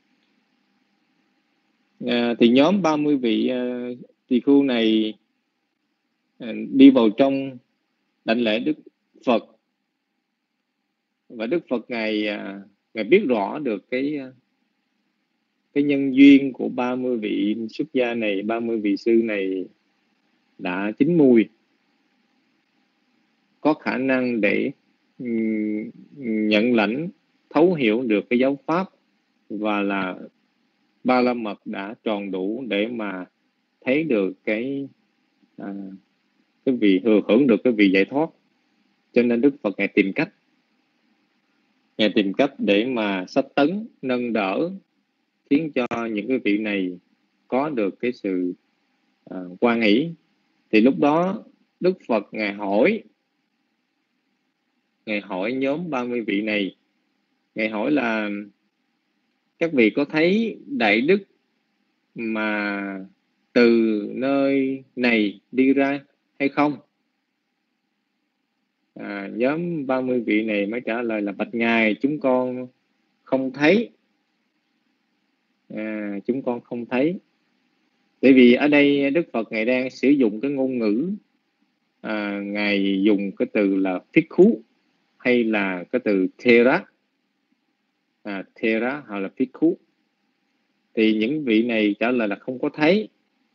Thì nhóm 30 vị tỳ khưu này đi vào trong đảnh lễ Đức Phật, và Đức Phật Ngài biết rõ được cái nhân duyên của 30 vị xuất gia này, 30 vị sư này đã chín mùi, có khả năng để nhận lãnh, thấu hiểu được cái giáo pháp, và là Ba La Mật đã tròn đủ để mà thấy được cái vị hưởng được cái vị giải thoát. Cho nên Đức Phật Ngài tìm cách để mà sách tấn, nâng đỡ, khiến cho những cái vị này có được cái sự hoan hỷ. Thì lúc đó Đức Phật Ngài hỏi nhóm 30 vị này, Ngài hỏi là các vị có thấy Đại Đức mà từ nơi này đi ra hay không? Nhóm 30 vị này mới trả lời là bạch Ngài, chúng con không thấy. Chúng con không thấy. Tại vì ở đây Đức Phật Ngài đang sử dụng cái ngôn ngữ, Ngài dùng cái từ là Phikkhú hay là cái từ Thera, Thera hoặc là Phikkhú. Thì những vị này trả lời là không có thấy.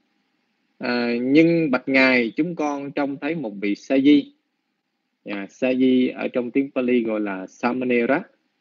Nhưng bạch Ngài, chúng con trông thấy một vị Sa-di. Sa-di ở trong tiếng Pali gọi là Samanera.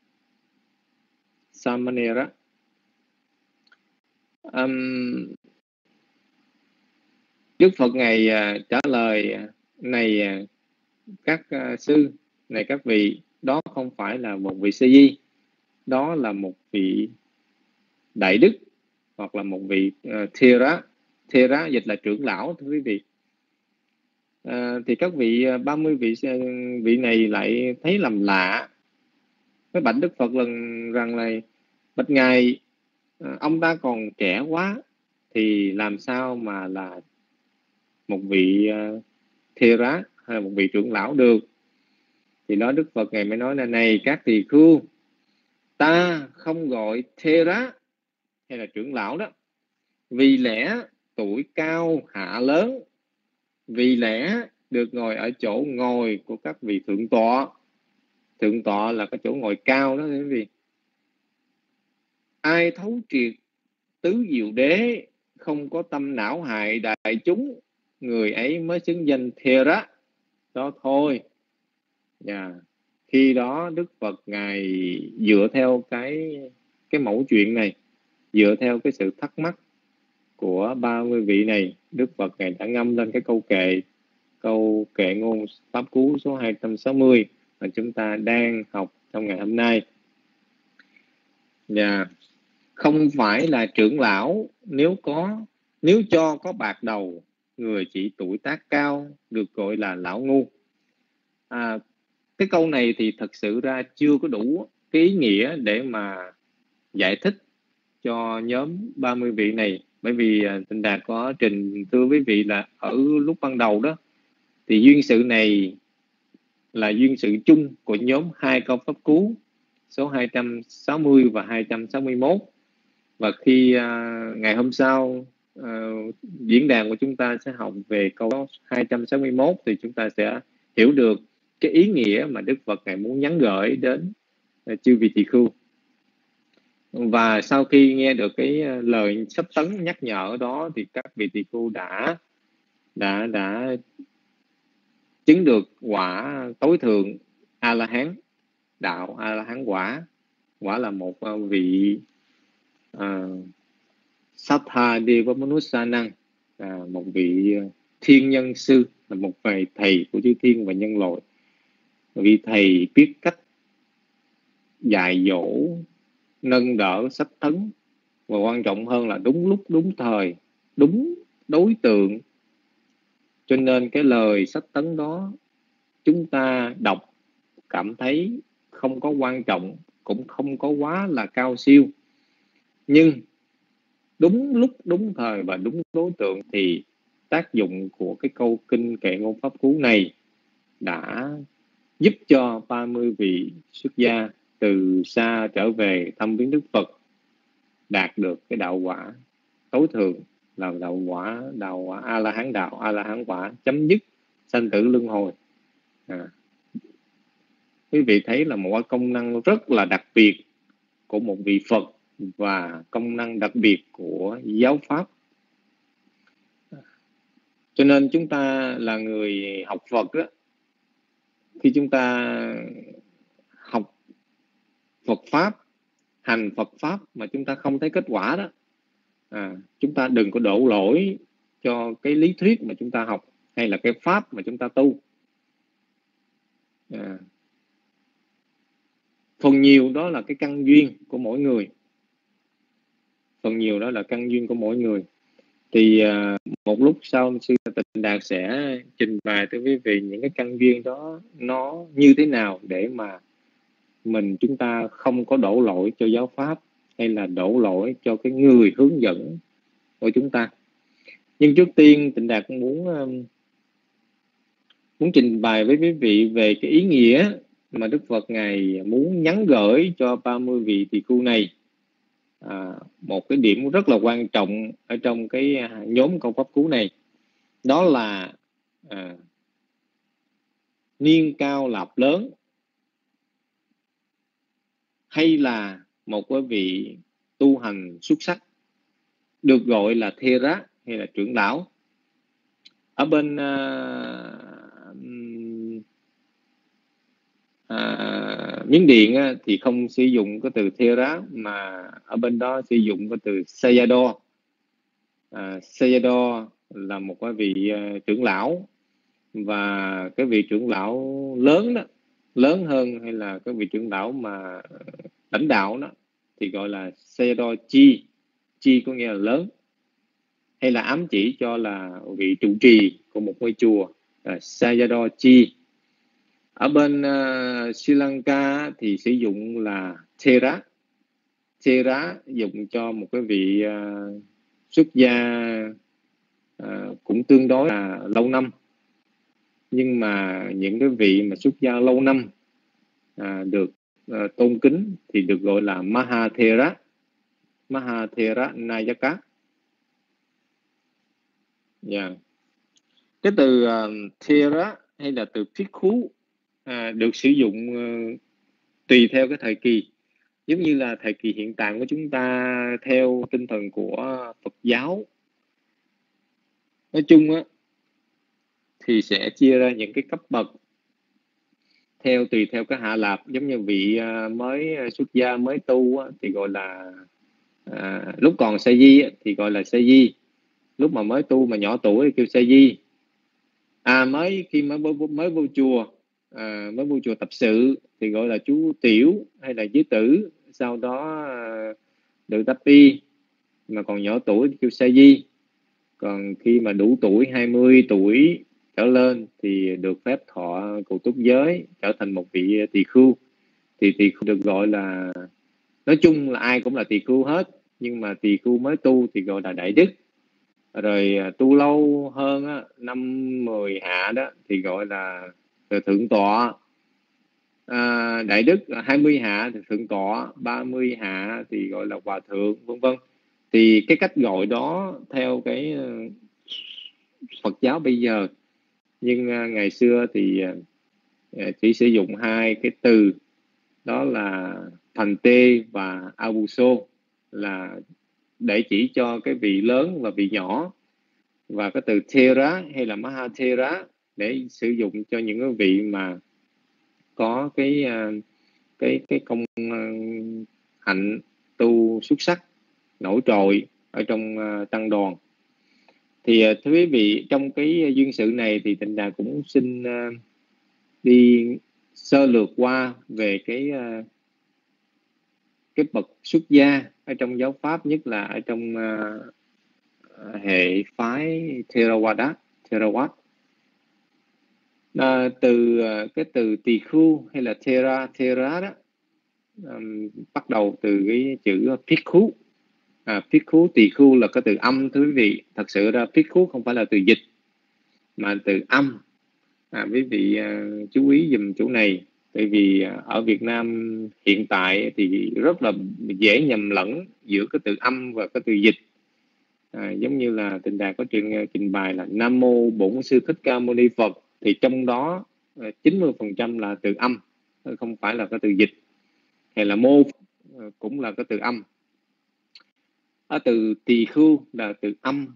Đức Phật Ngài trả lời này các sư, này các vị, đó không phải là một vị Sa-di, đó là một vị Đại Đức hoặc là một vị Thera. Thera dịch là trưởng lão, thưa quý vị. Thì các vị 30 vị này lại thấy làm lạ, với bạch Đức Phật rằng là bạch Ngài, ông ta còn trẻ quá, thì làm sao mà là một vị Thera hay là một vị trưởng lão được? Thì đó Đức Phật Ngài mới nói là này các tỳ khưu, ta không gọi Thera hay là trưởng lão đó, vì lẽ tuổi cao hạ lớn, vì lẽ được ngồi ở chỗ ngồi của các vị thượng tọa. Thượng tọa là cái chỗ ngồi cao đó quý vị. Ai thấu triệt tứ diệu đế, không có tâm não hại đại chúng, người ấy mới xứng danh Thera. Đó thôi. Khi đó Đức Phật Ngài dựa theo cái mẫu chuyện này, dựa theo cái sự thắc mắc của 30 vị này, Đức Phật Ngài đã ngâm lên cái câu kệ ngôn Pháp Cú số 260 mà chúng ta đang học trong ngày hôm nay. Không phải là trưởng lão, nếu cho có bạc đầu, người chỉ tuổi tác cao, được gọi là lão ngu. Cái câu này thì thật sự ra chưa có đủ cái ý nghĩa để mà giải thích cho nhóm 30 vị này. Bởi vì Tịnh Đạt có trình thưa quý vị là ở lúc ban đầu đó, thì duyên sự này là duyên sự chung của nhóm 2 câu Pháp Cú số 260 và 261. Và khi ngày hôm sau diễn đàn của chúng ta sẽ học về câu 261, thì chúng ta sẽ hiểu được cái ý nghĩa mà Đức Phật Ngài muốn nhắn gửi đến chư vị tỳ khưu. Và sau khi nghe được cái lời sắp tấn nhắc nhở đó, thì các vị tỳ khưu đã chứng được quả tối thượng A-la-hán, đạo A-la-hán quả là một vị Sattha Deva Manusa Năng, một vị thiên nhân sư, là một vị thầy của chư thiên và nhân loại, một vị thầy biết cách dạy dỗ, nâng đỡ, sách tấn, và quan trọng hơn là đúng lúc, đúng thời, đúng đối tượng. Cho nên cái lời sách tấn đó chúng ta đọc cảm thấy không có quan trọng, cũng không có quá là cao siêu, nhưng đúng lúc, đúng thời và đúng đối tượng thì tác dụng của cái câu kinh Kệ Ngôn Pháp Cú này đã giúp cho 30 vị xuất gia từ xa trở về thăm viếng Đức Phật đạt được cái đạo quả tối thượng, là đạo quả A-la-hán đạo, A-la-hán quả, chấm dứt sanh tử luân hồi. Quý vị thấy là một công năng rất là đặc biệt của một vị Phật và công năng đặc biệt của giáo Pháp. Cho nên chúng ta là người học Phật đó, khi chúng ta học Phật Pháp, hành Phật Pháp mà chúng ta không thấy kết quả đó, chúng ta đừng có đổ lỗi cho cái lý thuyết mà chúng ta học hay là cái Pháp mà chúng ta tu. Phần nhiều đó là cái căn duyên của mỗi người. Phần nhiều đó là căn duyên của mỗi người. Thì một lúc sau sư Tịnh Đạt sẽ trình bày tới quý vị những cái căn duyên đó nó như thế nào để mà chúng ta không có đổ lỗi cho giáo Pháp hay là đổ lỗi cho cái người hướng dẫn của chúng ta. Nhưng trước tiên Tịnh Đạt cũng muốn trình bày với quý vị về cái ý nghĩa mà Đức Phật Ngài muốn nhắn gửi cho 30 vị tỳ khưu này. Một cái điểm rất là quan trọng ở trong cái nhóm câu pháp cú này, đó là niên cao lạp lớn, hay là một cái vị tu hành xuất sắc được gọi là thê rá hay là trưởng lão. Ở bên Miến Điện thì không sử dụng cái từ thê rá, mà ở bên đó sử dụng cái từ sayadaw. Sayadaw là một cái vị trưởng lão, và cái vị trưởng lão lớn đó, lớn hơn hay là cái vị trưởng lão mà lãnh đạo đó thì gọi là sayadaw chi. Chi có nghĩa là lớn, hay là ám chỉ cho là vị trụ trì của một ngôi chùa, sayadaw chi. Ở bên Sri Lanka thì sử dụng là thera. Thera dùng cho một cái vị xuất gia cũng tương đối là lâu năm. Nhưng mà những cái vị mà xuất gia lâu năm được tôn kính thì được gọi là Mahathera, Mahathera Nayaka. Cái từ Thera hay là từ Phikhu được sử dụng tùy theo cái thời kỳ. Giống như là thời kỳ hiện tại của chúng ta theo tinh thần của Phật giáo, nói chung thì sẽ chia ra những cái cấp bậc tùy theo cái hạ lạp. Giống như vị mới xuất gia, mới tu thì gọi là lúc còn sa di thì gọi là sa di, lúc mà mới tu mà nhỏ tuổi thì kêu sa di. Khi mới vô chùa, mới vô chùa tập sự thì gọi là chú tiểu hay là giới tử, sau đó được tắp y, mà còn nhỏ tuổi thì kêu sa di. Còn khi mà đủ tuổi 20 tuổi trở lên thì được phép thọ cụ túc giới, trở thành một vị tỳ khưu. Thì tỳ khưu được gọi là, nói chung là ai cũng là tỳ khưu hết, nhưng mà tỳ khưu mới tu thì gọi là đại đức. Rồi tu lâu hơn 5-10 hạ đó thì gọi là thượng tọa. Đại đức 20 hạ thì thượng tọa, 30 hạ thì gọi là hòa thượng, vân vân. Thì cái cách gọi đó theo cái Phật giáo bây giờ, nhưng ngày xưa thì chỉ sử dụng hai cái từ, đó là thành tê và abuso, là để chỉ cho cái vị lớn và vị nhỏ, và cái từ thera hay là mahathera để sử dụng cho những cái vị mà có cái công hạnh tu xuất sắc nổi trội ở trong tăng đoàn. Thì thưa quý vị, trong cái duyên sự này thì Tịnh Đạt cũng xin đi sơ lược qua về cái bậc xuất gia ở trong giáo pháp, nhất là ở trong hệ phái Theravada. Từ cái từ tỳ khu hay là thera đó, bắt đầu từ cái chữ Bhikkhu. Bhikkhu, tỳ khu là cái từ âm thưa quý vị. Thật sự ra Bhikkhu không phải là từ dịch mà từ âm. Quý vị chú ý dùm chỗ này, tại vì ở Việt Nam hiện tại thì rất là dễ nhầm lẫn giữa cái từ âm và cái từ dịch. Giống như là Tịnh Đạt có trình bày là Nam Mô Bổn Sư Thích Ca Mâu Ni Phật, thì trong đó 90% là từ âm, không phải là cái từ dịch. Hay là mô cũng là cái từ âm. Ở từ tỳ khu là từ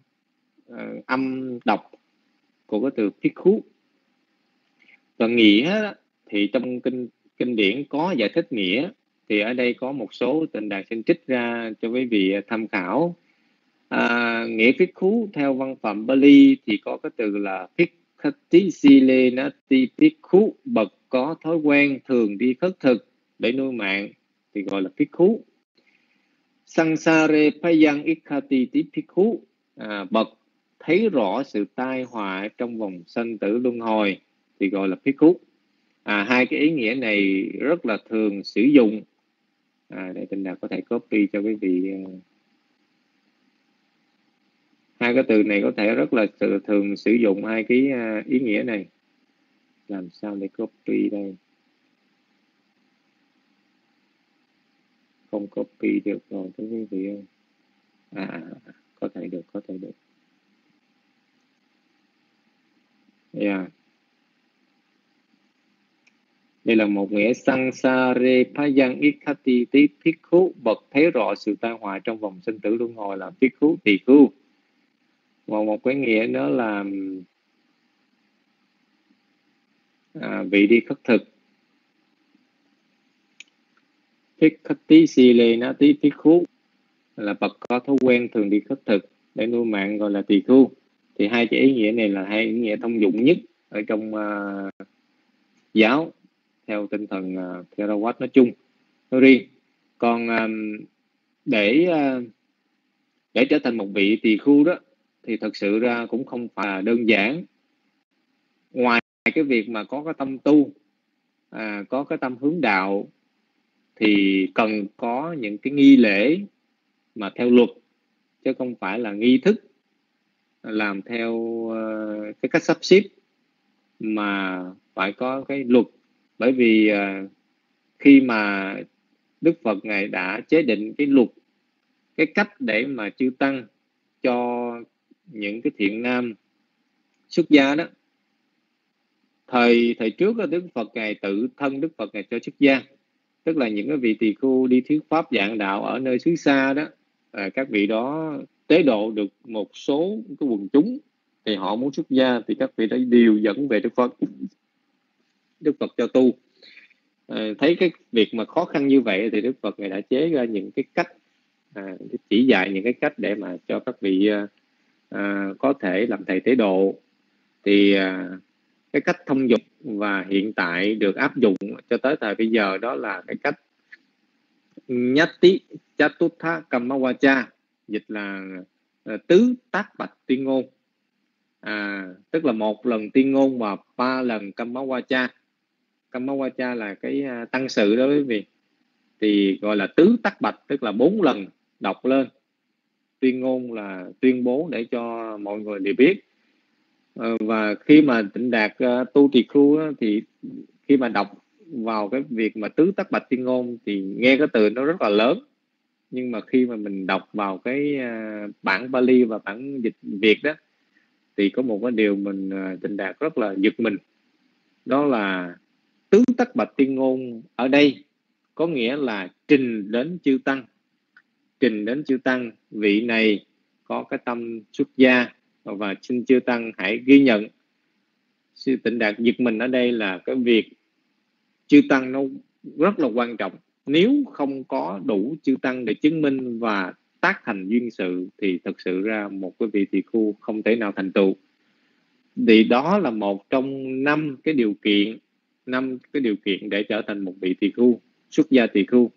âm đọc của cái từ Bhikkhu. Và nghĩa thì trong kinh điển có giải thích nghĩa, thì ở đây có một số Tịnh Đạt xin trích ra cho quý vị tham khảo. Nghĩa Bhikkhu theo văn phạm Bali thì có cái từ là Bhikkhati Silenati Bhikkhu, bậc có thói quen thường đi khất thực để nuôi mạng thì gọi là Bhikkhu. Sansare Payang Ikkhati Ti Bhikkhu, bậc thấy rõ sự tai họa trong vòng sanh tử luân hồi thì gọi là Bhikkhu. Hai cái ý nghĩa này rất là thường sử dụng. Để Tịnh Đạt có thể copy cho quý vị. Hai cái từ này có thể rất là thường sử dụng hai cái ý nghĩa này. Làm sao để copy đây? Không copy được rồi thưa quý vị ơi. Có thể được. Đây là một nghĩa Sansare Payang Ikkhati Ti Bhikkhu, bậc thấy rõ sự tai họa trong vòng sinh tử luân hồi là Bhikkhu, tỳ khu. Và một cái nghĩa nữa là vị đi khất thực. Bhikkhati Silenati Bhikkhu là bậc có thói quen thường đi khất thực để nuôi mạng gọi là tỳ khu. Thì hai cái ý nghĩa này là hai ý nghĩa thông dụng nhất ở trong giáo theo tinh thần Theravada nói chung, nói riêng. Còn để trở thành một vị tỳ khu đó thì thật sự ra cũng không phải là đơn giản. Ngoài cái việc mà có cái tâm tu, có cái tâm hướng đạo, thì cần có những cái nghi lễ mà theo luật, chứ không phải là nghi thức làm theo cái cách sắp xếp, mà phải có cái luật. Bởi vì khi mà Đức Phật Ngài đã chế định cái luật, cái cách để mà chư tăng cho những cái thiện nam xuất gia đó, thời trước đó, Đức Phật Ngài tự thân Đức Phật Ngài cho xuất gia, tức là những cái vị tỳ khu đi thuyết pháp giảng đạo ở nơi xứ xa đó, các vị đó tế độ được một số cái quần chúng thì họ muốn xuất gia, thì các vị đã điều dẫn về Đức Phật cho tu. Thấy cái việc mà khó khăn như vậy thì Đức Phật Ngài đã chế ra những cái cách, chỉ dạy những cái cách để mà cho các vị có thể làm thầy tế độ. Thì cái cách thông dụng và hiện tại được áp dụng cho tới thời bây giờ đó là cái cách Nhati Chatutha Kammawacha, dịch là tứ tác bạch tuyên ngôn, tức là một lần tuyên ngôn và 3 lần Kammawacha. Kammawacha là cái tăng sự đó quý vị, thì gọi là tứ tác bạch, tức là 4 lần đọc lên. Tuyên ngôn là tuyên bố để cho mọi người đều biết. Và khi mà Tịnh Đạt tu tỳ khu thì khi mà đọc vào cái việc mà tứ tác bạch tuyên ngôn thì nghe cái từ nó rất là lớn, nhưng mà khi mà mình đọc vào cái bản Bali và bản dịch Việt đó thì có một cái điều mình Tịnh Đạt rất là giật mình, đó là tứ tác bạch tuyên ngôn ở đây có nghĩa là trình đến chư tăng, vị này có cái tâm xuất gia và xin chư tăng hãy ghi nhận. Sư Tịnh Đạt giật mình ở đây là cái việc chư tăng nó rất là quan trọng. Nếu không có đủ chư tăng để chứng minh và tác thành duyên sự thì thật sự ra một cái vị tỳ khưu không thể nào thành tựu. Thì đó là một trong 5 cái điều kiện để trở thành một vị tỳ khưu, xuất gia tỳ khưu.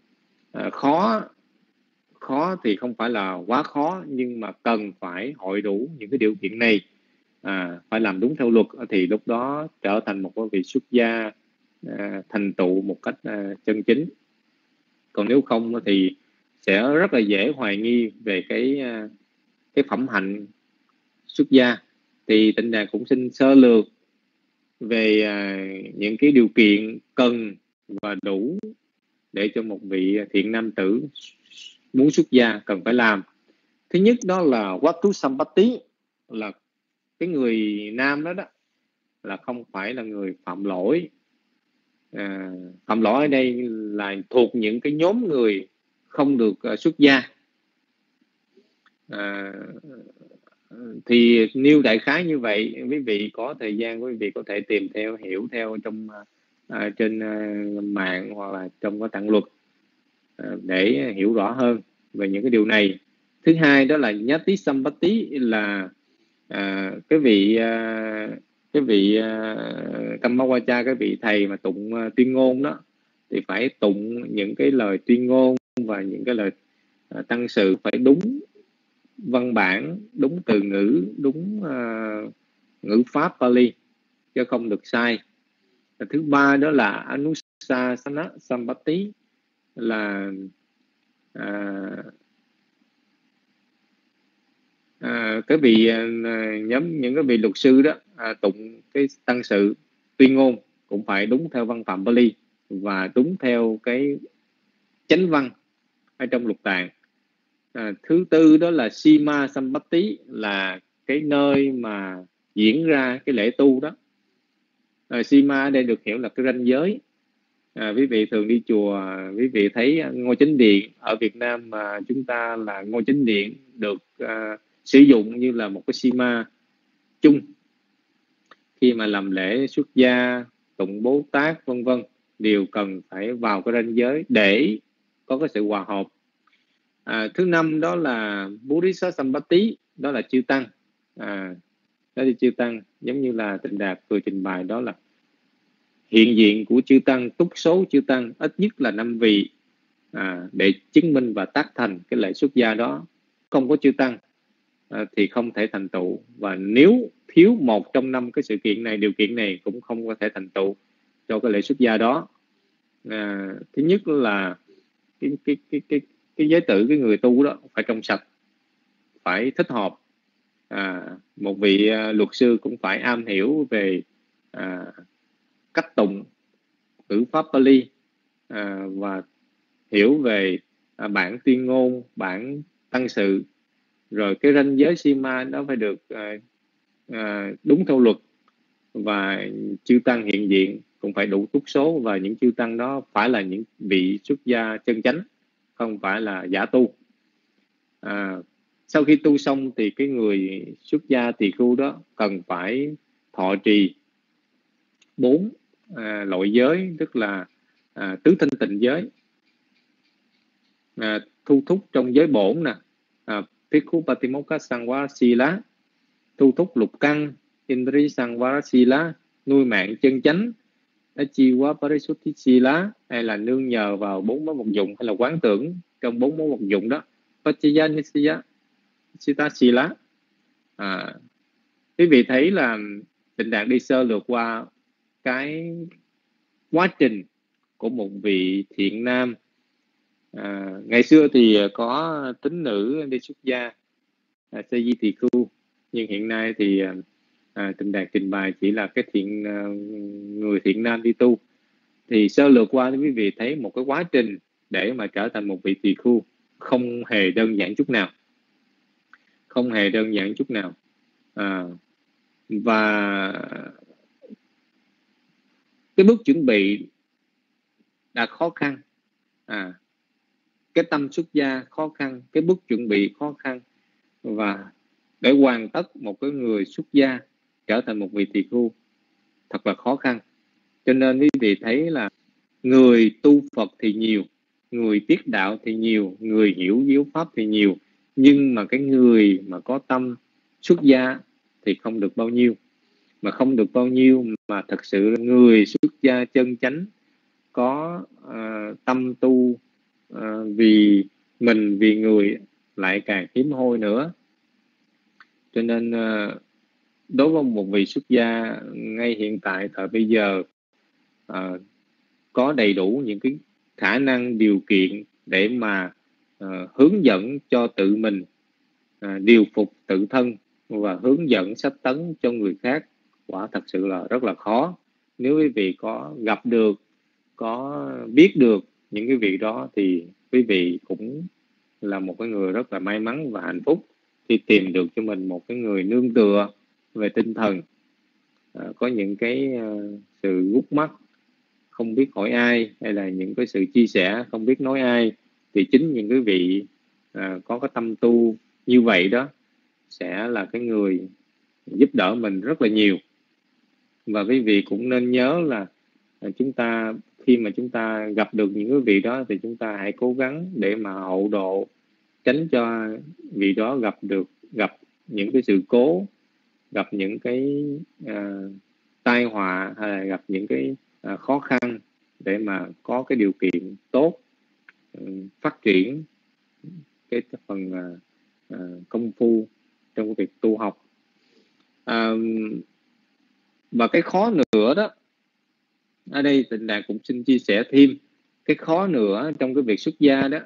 Khó thì không phải là quá khó, nhưng mà cần phải hội đủ những cái điều kiện này, phải làm đúng theo luật, thì lúc đó trở thành một cái vị xuất gia thành tựu một cách chân chính. Còn nếu không thì sẽ rất là dễ hoài nghi về cái phẩm hạnh xuất gia. Thì Tịnh Đạt cũng xin sơ lược về những cái điều kiện cần và đủ để cho một vị thiện nam tử muốn xuất gia cần phải làm. Thứ nhất đó là Vatu Sampatti, là cái người nam đó là không phải là người phạm lỗi. Phạm lỗi ở đây là thuộc những cái nhóm người không được xuất gia. Thì nêu đại khái như vậy, quý vị có thời gian quý vị có thể tìm theo, hiểu theo trong trên mạng hoặc là trong cái tạng luật để hiểu rõ hơn về những cái điều này. Thứ hai đó là Nhati Sampatti, là cái vị Kammawacha, cái vị thầy mà tụng tuyên ngôn đó, thì phải tụng những cái lời tuyên ngôn và những cái lời tăng sự phải đúng văn bản, đúng từ ngữ, đúng ngữ pháp Pali, chứ không được sai. Thứ ba đó là Anusasana Sampatti, là cái vị nhóm những cái vị luật sư đó tụng cái tăng sự tuyên ngôn cũng phải đúng theo văn phạm Pali và đúng theo cái chánh văn ở trong lục tạng. Thứ tư đó là Sima Sampatti, là cái nơi mà diễn ra cái lễ tu đó. Sima ở đây được hiểu là cái ranh giới. Quý vị thường đi chùa, quý vị thấy ngôi chánh điện ở Việt Nam mà chúng ta là ngôi chánh điện được sử dụng như là một cái sima chung khi mà làm lễ xuất gia, tụng Bố Tát vân vân, đều cần phải vào cái ranh giới để có cái sự hòa hợp. Thứ năm đó là Buddhisa Sampatti, đó là chư tăng. Đó là chư tăng, giống như là Tịnh Đạt vừa trình bày, đó là hiện diện của chư tăng, túc số chư tăng ít nhất là 5 vị để chứng minh và tác thành cái lễ xuất gia đó. Không có chư tăng thì không thể thành tựu, và nếu thiếu một trong 5 cái sự kiện này, điều kiện này, cũng không có thể thành tựu cho cái lễ xuất gia đó. Thứ nhất là cái giới tử, cái người tu đó phải trong sạch, phải thích hợp. Một vị luật sư cũng phải am hiểu về cách tụng ngữ pháp Pali và hiểu về bản tuyên ngôn, bản tăng sự, rồi cái ranh giới sima đó phải được đúng theo luật, và chư tăng hiện diện cũng phải đủ túc số, và những chư tăng đó phải là những vị xuất gia chân chánh, không phải là giả tu. Sau khi tu xong thì cái người xuất gia tỳ khưu đó cần phải thọ trì 4 loại giới, tức là tứ thanh tịnh giới, thu thúc trong giới bổn nè, Bhikkhu Patimokkha Sangvara Sila, thu thúc lục căn, Indri Sangvara Sila, nuôi mạng chân chánh, Achiwa Parisuddhi Sila, hay là nương nhờ vào 4 mối vật dụng, hay là quán tưởng trong 4 mối vật dụng đó, Pachaya Nisaya Sita Sila. Quý vị thấy là Tịnh Đạt đi sơ lược qua cái quá trình của một vị thiện nam. Ngày xưa thì có tín nữ đi xuất gia, Sa di tỳ khưu, nhưng hiện nay thì Tịnh Đạt trình bày chỉ là cái người thiện nam đi tu. Thì sơ lược qua quý vị thấy một cái quá trình để mà trở thành một vị tỳ khưu không hề đơn giản chút nào, không hề đơn giản chút nào. Và cái bước chuẩn bị đã khó khăn, cái tâm xuất gia khó khăn, cái bước chuẩn bị khó khăn, và để hoàn tất một cái người xuất gia trở thành một vị tỳ khưu thật là khó khăn. Cho nên quý vị thấy là người tu Phật thì nhiều, người tiết đạo thì nhiều, người hiểu giáo pháp thì nhiều, nhưng mà cái người mà có tâm xuất gia thì không được bao nhiêu. Mà không được bao nhiêu mà thật sự người xuất gia chân chánh có tâm tu vì mình, vì người lại càng hiếm hoi nữa. Cho nên đối với một vị xuất gia ngay hiện tại thời bây giờ có đầy đủ những cái khả năng điều kiện để mà hướng dẫn cho tự mình, điều phục tự thân và hướng dẫn sách tấn cho người khác, quả thật sự là rất là khó. Nếu quý vị có gặp được, có biết được những cái việc đó thì quý vị cũng là một cái người rất là may mắn và hạnh phúc khi tìm được cho mình một cái người nương tựa về tinh thần, có những cái sự gút mắt không biết hỏi ai, hay là những cái sự chia sẻ không biết nói ai. Thì chính những cái vị có cái tâm tu như vậy đó sẽ là cái người giúp đỡ mình rất là nhiều. Và quý vị cũng nên nhớ là chúng ta khi mà chúng ta gặp được những cái vị đó thì chúng ta hãy cố gắng để mà hậu độ, tránh cho vị đó gặp những cái sự cố, gặp những cái tai họa, hay là gặp những cái khó khăn, để mà có cái điều kiện tốt phát triển cái phần công phu trong cái việc tu học. Và cái khó nữa đó, ở đây Tịnh Đạt cũng xin chia sẻ thêm cái khó nữa trong cái việc xuất gia đó.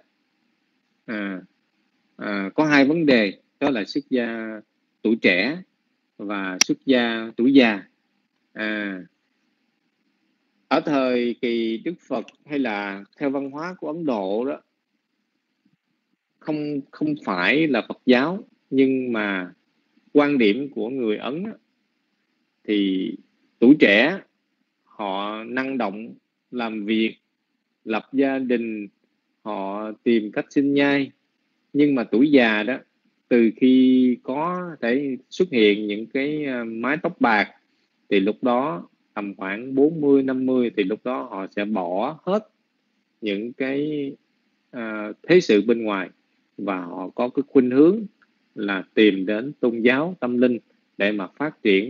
Có hai vấn đề, đó là xuất gia tuổi trẻ và xuất gia tuổi già. Ở thời kỳ Đức Phật hay là theo văn hóa của Ấn Độ đó, không phải là Phật giáo, nhưng mà quan điểm của người Ấn đó, thì tuổi trẻ họ năng động làm việc, lập gia đình, họ tìm cách sinh nhai. Nhưng mà tuổi già đó, từ khi có thể xuất hiện những cái mái tóc bạc, thì lúc đó tầm khoảng 40, 50 thì lúc đó họ sẽ bỏ hết những cái thế sự bên ngoài, và họ có cái khuynh hướng là tìm đến tôn giáo tâm linh để mà phát triển,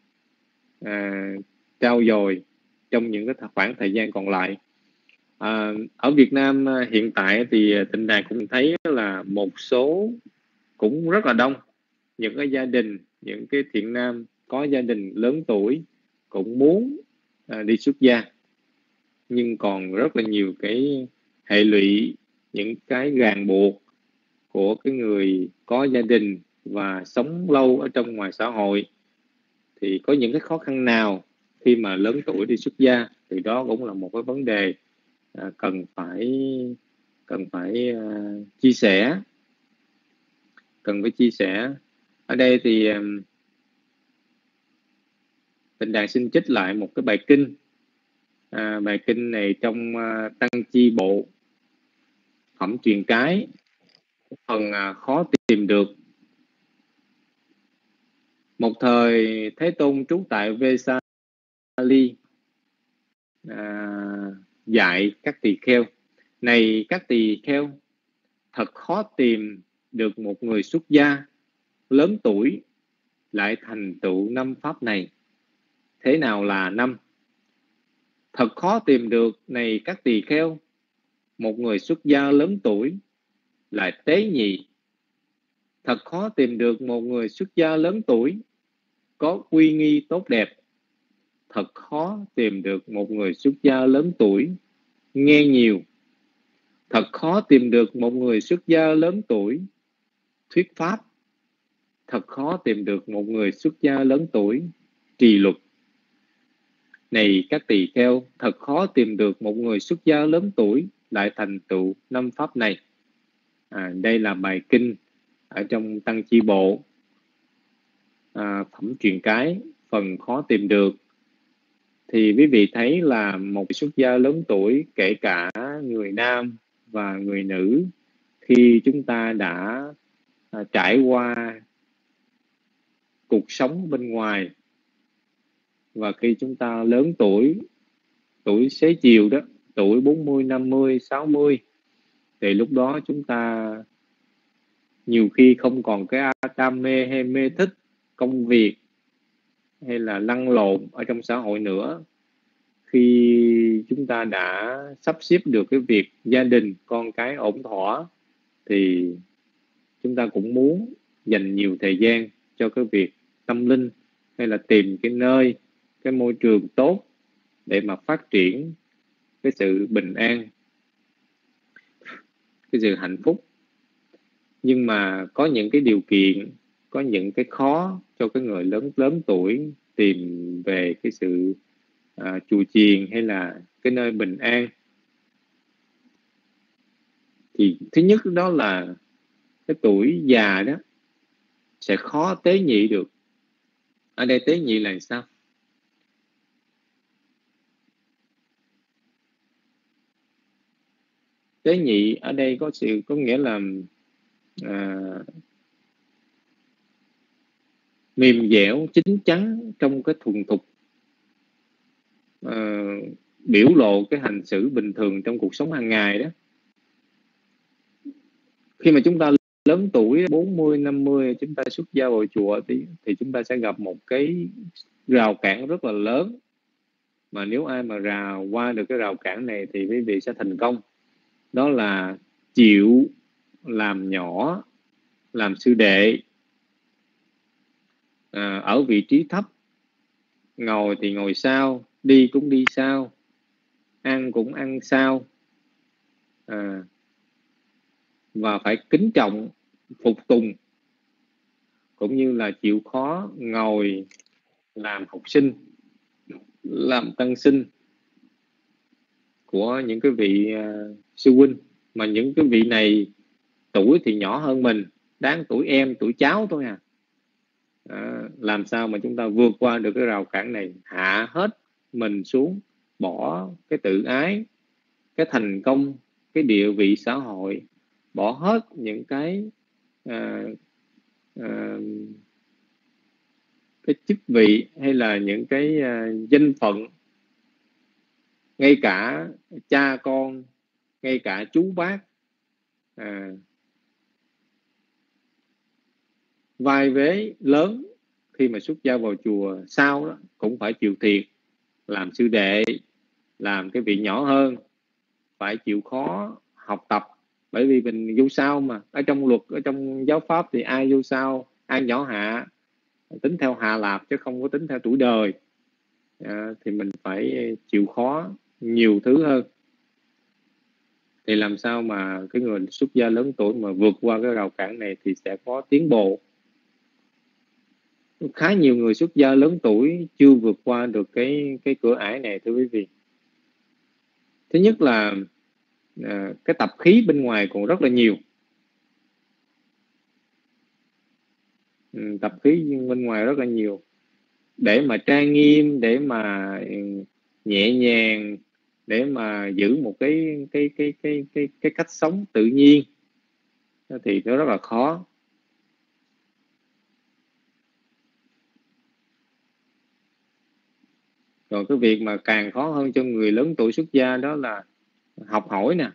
trau dồi trong những cái khoảng thời gian còn lại. Ở Việt Nam hiện tại thì Tịnh Đạt cũng thấy là một số cũng rất là đông những cái gia đình, những cái thiện nam có gia đình lớn tuổi cũng muốn đi xuất gia, nhưng còn rất là nhiều cái hệ lụy, những cái ràng buộc của cái người có gia đình và sống lâu ở trong ngoài xã hội. Thì có những cái khó khăn nào khi mà lớn tuổi đi xuất gia, thì đó cũng là một cái vấn đề cần phải chia sẻ. Ở đây thì Tịnh Đạt xin trích lại một cái bài kinh. Bài kinh này trong Tăng Chi Bộ Phẩm Truyền Cái, phần khó tìm được. Một thời Thế Tôn trú tại Vesali, dạy các tỳ kheo: này các tỳ kheo, thật khó tìm được một người xuất gia lớn tuổi lại thành tựu 5 pháp này. Thế nào là 5? Thật khó tìm được, này các tỳ kheo, một người xuất gia lớn tuổi lại tế nhị. Thật khó tìm được một người xuất gia lớn tuổi có uy nghi tốt đẹp. Thật khó tìm được một người xuất gia lớn tuổi nghe nhiều. Thật khó tìm được một người xuất gia lớn tuổi thuyết pháp. Thật khó tìm được một người xuất gia lớn tuổi trì luật. Này các tỳ kheo, thật khó tìm được một người xuất gia lớn tuổi lại thành tựu 5 pháp này. Đây là bài kinh ở trong Tăng Chi Bộ Phẩm Truyền Cái, phần khó tìm được. Thì quý vị thấy là một xuất gia lớn tuổi, kể cả người nam và người nữ, khi chúng ta đã trải qua cuộc sống bên ngoài, và khi chúng ta lớn tuổi xế chiều đó, tuổi 40, 50, 60, thì lúc đó chúng ta nhiều khi không còn cái đam mê hay mê thích công việc hay là lăn lộn ở trong xã hội nữa. Khi chúng ta đã sắp xếp được cái việc gia đình, con cái ổn thỏa, thì chúng ta cũng muốn dành nhiều thời gian cho cái việc tâm linh, hay là tìm cái nơi, cái môi trường tốt để mà phát triển cái sự bình an, cái sự hạnh phúc. Nhưng mà có những cái điều kiện, có những cái khó cho cái người lớn tuổi tìm về cái sự chùa chiền hay là cái nơi bình an. Thì thứ nhất đó là cái tuổi già đó sẽ khó tế nhị được. Ở đây tế nhị là sao? Tế nhị ở đây có nghĩa là mềm dẻo, chín chắn trong cái thuần thục, biểu lộ cái hành xử bình thường trong cuộc sống hàng ngày đó. Khi mà chúng ta lớn tuổi 40, 50, chúng ta xuất gia vào chùa thì chúng ta sẽ gặp một cái rào cản rất là lớn. Mà nếu ai mà qua được cái rào cản này thì quý vị sẽ thành công. Đó là chịu làm nhỏ, làm sư đệ, ở vị trí thấp, ngồi thì ngồi sau, đi cũng đi sau, ăn cũng ăn sau, và phải kính trọng, phục tùng, cũng như là chịu khó ngồi làm học sinh, làm tân sinh của những cái vị sư huynh. Mà những cái vị này tuổi thì nhỏ hơn mình, đáng tuổi em, tuổi cháu thôi à. Làm sao mà chúng ta vượt qua được cái rào cản này, hạ hết mình xuống, bỏ cái tự ái, cái thành công, cái địa vị xã hội, bỏ hết những cái chức vị hay là những cái danh phận, ngay cả cha con, ngay cả chú bác, vai vế lớn khi mà xuất gia vào chùa sau đó cũng phải chịu thiệt, làm sư đệ, làm cái vị nhỏ hơn, phải chịu khó học tập. Bởi vì mình vô sau mà, ở trong luật, ở trong giáo pháp thì ai vô sau, ai nhỏ hạ, tính theo hạ lạp chứ không có tính theo tuổi đời. Thì mình phải chịu khó nhiều thứ hơn. Thì làm sao mà cái người xuất gia lớn tuổi mà vượt qua cái rào cản này thì sẽ có tiến bộ. Khá nhiều người xuất gia lớn tuổi chưa vượt qua được cái cửa ải này, thưa quý vị. Thứ nhất là cái tập khí bên ngoài còn rất là nhiều. Tập khí bên ngoài rất là nhiều. Để mà trang nghiêm, để mà nhẹ nhàng, để mà giữ một cái cách sống tự nhiên thì nó rất là khó. Rồi cái việc mà càng khó hơn cho người lớn tuổi xuất gia đó là học hỏi nè.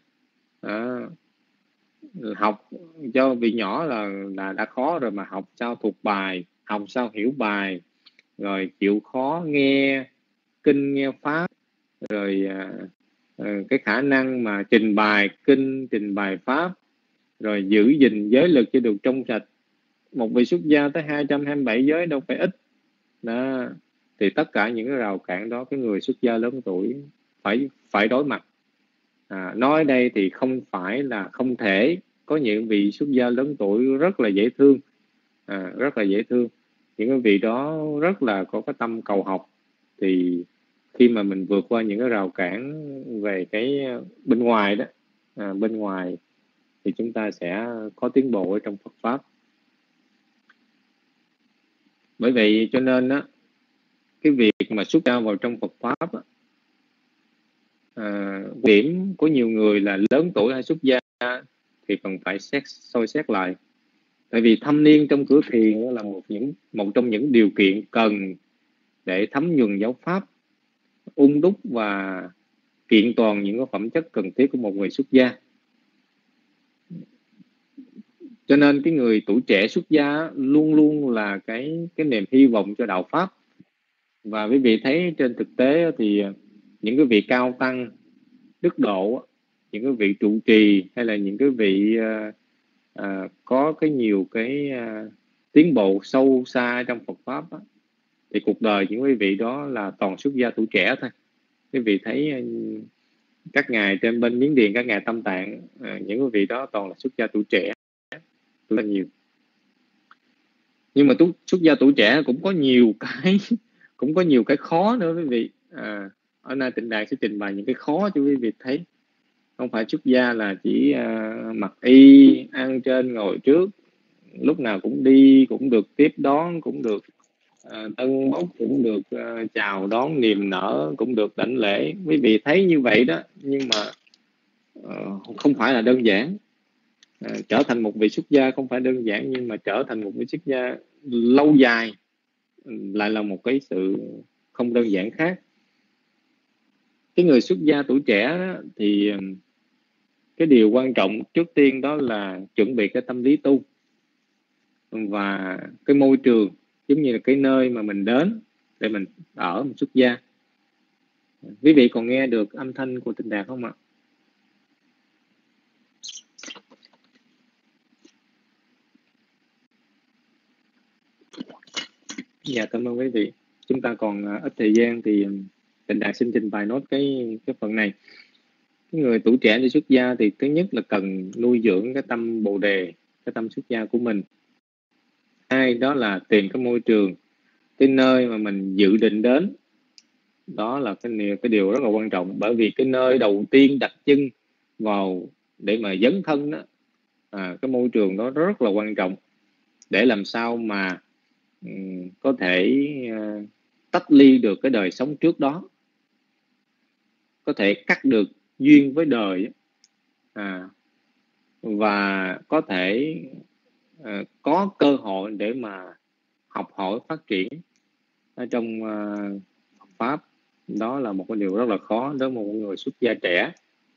Học cho vị nhỏ là đã khó rồi, mà học sao thuộc bài, học sao hiểu bài, rồi chịu khó nghe kinh, nghe pháp, rồi cái khả năng mà trình bày kinh, trình bày pháp, rồi giữ gìn giới lực cho được trong sạch. Một vị xuất gia tới 227 giới đâu phải ít đó. Thì tất cả những cái rào cản đó cái người xuất gia lớn tuổi phải đối mặt. Nói đây thì không phải là không thể. Có những vị xuất gia lớn tuổi rất là dễ thương, rất là dễ thương. Những cái vị đó rất là có cái tâm cầu học. Thì khi mà mình vượt qua những cái rào cản về cái bên ngoài đó, bên ngoài, thì chúng ta sẽ có tiến bộ ở trong Phật pháp. Bởi vậy cho nên á, cái việc mà xuất gia vào trong Phật pháp á, điểm của nhiều người là lớn tuổi hay xuất gia thì cần phải soi xét lại. Tại vì thâm niên trong cửa thiền là một trong những điều kiện cần để thấm nhuần giáo pháp, ung đúc và kiện toàn những cái phẩm chất cần thiết của một người xuất gia. Cho nên cái người tuổi trẻ xuất gia luôn luôn là cái niềm hy vọng cho đạo pháp. Và quý vị thấy trên thực tế thì những cái vị cao tăng đức độ, những cái vị trụ trì, hay là những cái vị có cái nhiều cái tiến bộ sâu xa trong Phật pháp á, thì cuộc đời những quý vị đó là toàn xuất gia tuổi trẻ thôi. Quý vị thấy các ngài trên bên Miến Điện, các ngài Tâm Tạng, những quý vị đó toàn là xuất gia tuổi trẻ rất là nhiều. Nhưng mà xuất gia tuổi trẻ cũng có nhiều cái khó nữa quý vị. Ở nay Tịnh Đạt sẽ trình bày những cái khó cho quý vị thấy. Không phải xuất gia là chỉ mặc y, ăn trên ngồi trước, lúc nào cũng đi, cũng được tiếp đón, cũng được tân bốc, cũng được chào đón niềm nở, cũng được đảnh lễ. Quý vị thấy như vậy đó, nhưng mà không phải là đơn giản. Trở thành một vị xuất gia không phải đơn giản, nhưng mà trở thành một vị xuất gia lâu dài lại là một cái sự không đơn giản khác. Cái người xuất gia tuổi trẻ đó, thì cái điều quan trọng trước tiên đó là chuẩn bị cái tâm lý tu, và cái môi trường giống như là cái nơi mà mình đến để mình ở, mình xuất gia. Quý vị còn nghe được âm thanh của Tịnh Đạt không ạ? Dạ, cảm ơn quý vị. Chúng ta còn ít thời gian thì Tịnh Đạt xin trình bày nốt cái phần này. Cái người tuổi trẻ đi xuất gia thì thứ nhất là cần nuôi dưỡng cái tâm Bồ Đề, cái tâm xuất gia của mình. Hai đó là tìm cái môi trường, cái nơi mà mình dự định đến. Đó là cái điều rất là quan trọng, bởi vì cái nơi đầu tiên đặt chân vào để mà dấn thân đó, cái môi trường đó rất là quan trọng để làm sao mà có thể tách ly được cái đời sống trước đó, có thể cắt được duyên với đời, và có thể có cơ hội để mà học hỏi phát triển ở trong Pháp. Đó là một cái điều rất là khó đối với một người xuất gia trẻ.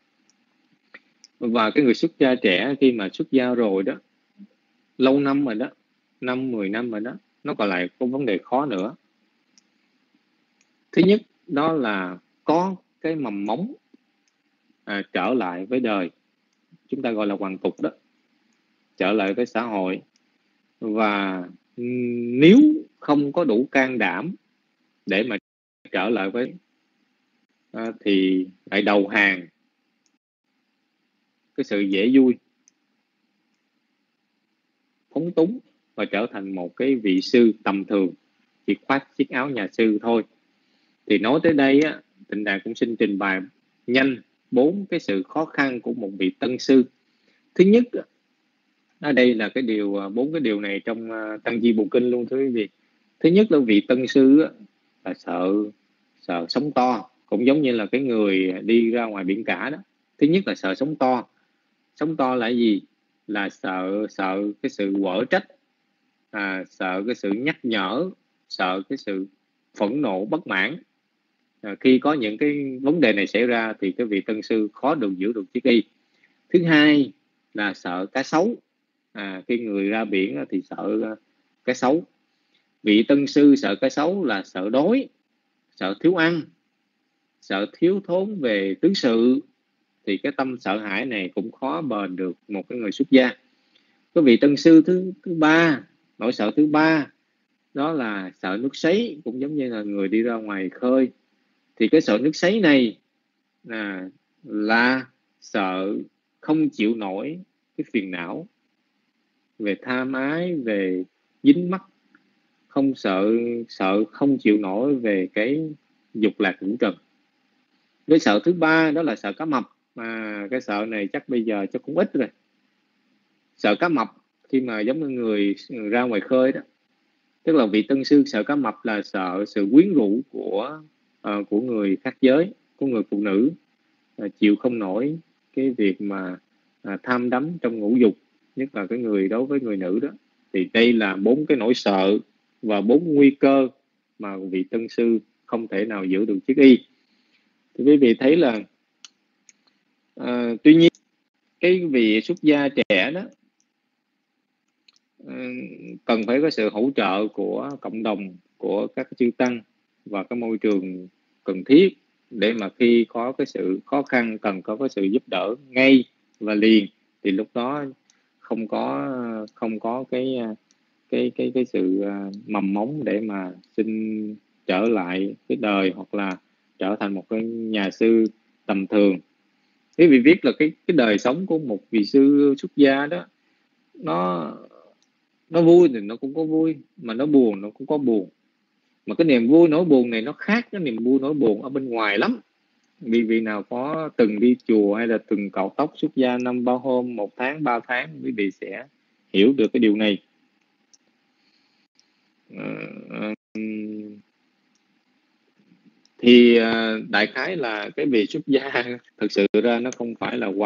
Và cái người xuất gia trẻ khi mà xuất gia rồi đó, lâu năm rồi đó, 5-10 năm rồi đó, nó còn lại có vấn đề khó nữa. Thứ nhất đó là có cái mầm móng trở lại với đời, chúng ta gọi là hoàn tục đó, trở lại với xã hội. Và nếu không có đủ can đảm để mà trở lại với thì lại đầu hàng cái sự dễ vui, phóng túng, và trở thành một cái vị sư tầm thường, chỉ khoác chiếc áo nhà sư thôi. Thì nói tới đây á, Tịnh Đạt cũng xin trình bày nhanh 4 cái sự khó khăn của một vị tân sư. Thứ nhất, ở đây là 4 cái điều này trong Tăng Di Bộ Kinh luôn thưa quý vị. Thứ nhất là vị tân sư á, là sợ sóng to, cũng giống như là cái người đi ra ngoài biển cả đó. Thứ nhất là sợ sóng to. Sóng to là gì? Là sợ cái sự quở trách, sợ cái sự nhắc nhở, sợ cái sự phẫn nộ bất mãn. Khi có những cái vấn đề này xảy ra thì cái vị tân sư khó được giữ được chiếc y. Thứ hai là sợ cá sấu. Khi người ra biển thì sợ cá sấu. Vị tân sư sợ cá sấu là sợ đói, sợ thiếu ăn, sợ thiếu thốn về tứ sự. Thì cái tâm sợ hãi này cũng khó bền được một cái người xuất gia. Cái vị tân sư thứ ba, nỗi sợ thứ ba đó là sợ nước sấy, cũng giống như là người đi ra ngoài khơi. Thì cái sợ nước sấy này là sợ không chịu nổi cái phiền não về tham ái, về dính mắc, sợ không chịu nổi về cái dục lạc hữu trần. Cái sợ thứ ba đó là sợ cá mập, mà cái sợ này chắc bây giờ chắc cũng ít rồi. Sợ cá mập khi mà giống như người ra ngoài khơi đó, tức là vị tân sư sợ cá mập là sợ sự quyến rũ của người khác giới, của người phụ nữ, chịu không nổi cái việc mà tham đắm trong ngũ dục, nhất là cái người đối với người nữ đó. Thì đây là 4 cái nỗi sợ và 4 nguy cơ mà vị tân sư không thể nào giữ được chiếc y. Thì quý vị thấy là tuy nhiên cái vị xuất gia trẻ đó cần phải có sự hỗ trợ của cộng đồng, của các chư tăng và cái môi trường cần thiết để mà khi có cái sự khó khăn cần có cái sự giúp đỡ ngay và liền, thì lúc đó không có cái sự mầm mống để mà xin trở lại cái đời hoặc là trở thành một cái nhà sư tầm thường. Quý vị biết là cái đời sống của một vị sư xuất gia đó, nó vui thì nó cũng có vui, mà nó buồn nó cũng có buồn, mà cái niềm vui nỗi buồn này nó khác cái niềm vui nỗi buồn ở bên ngoài lắm. Vị nào có từng đi chùa hay là từng cạo tóc xuất gia 5 bao hôm, 1 tháng, 3 tháng, quý vị sẽ hiểu được cái điều này. Thì đại khái là cái việc xuất gia thực sự ra nó không phải là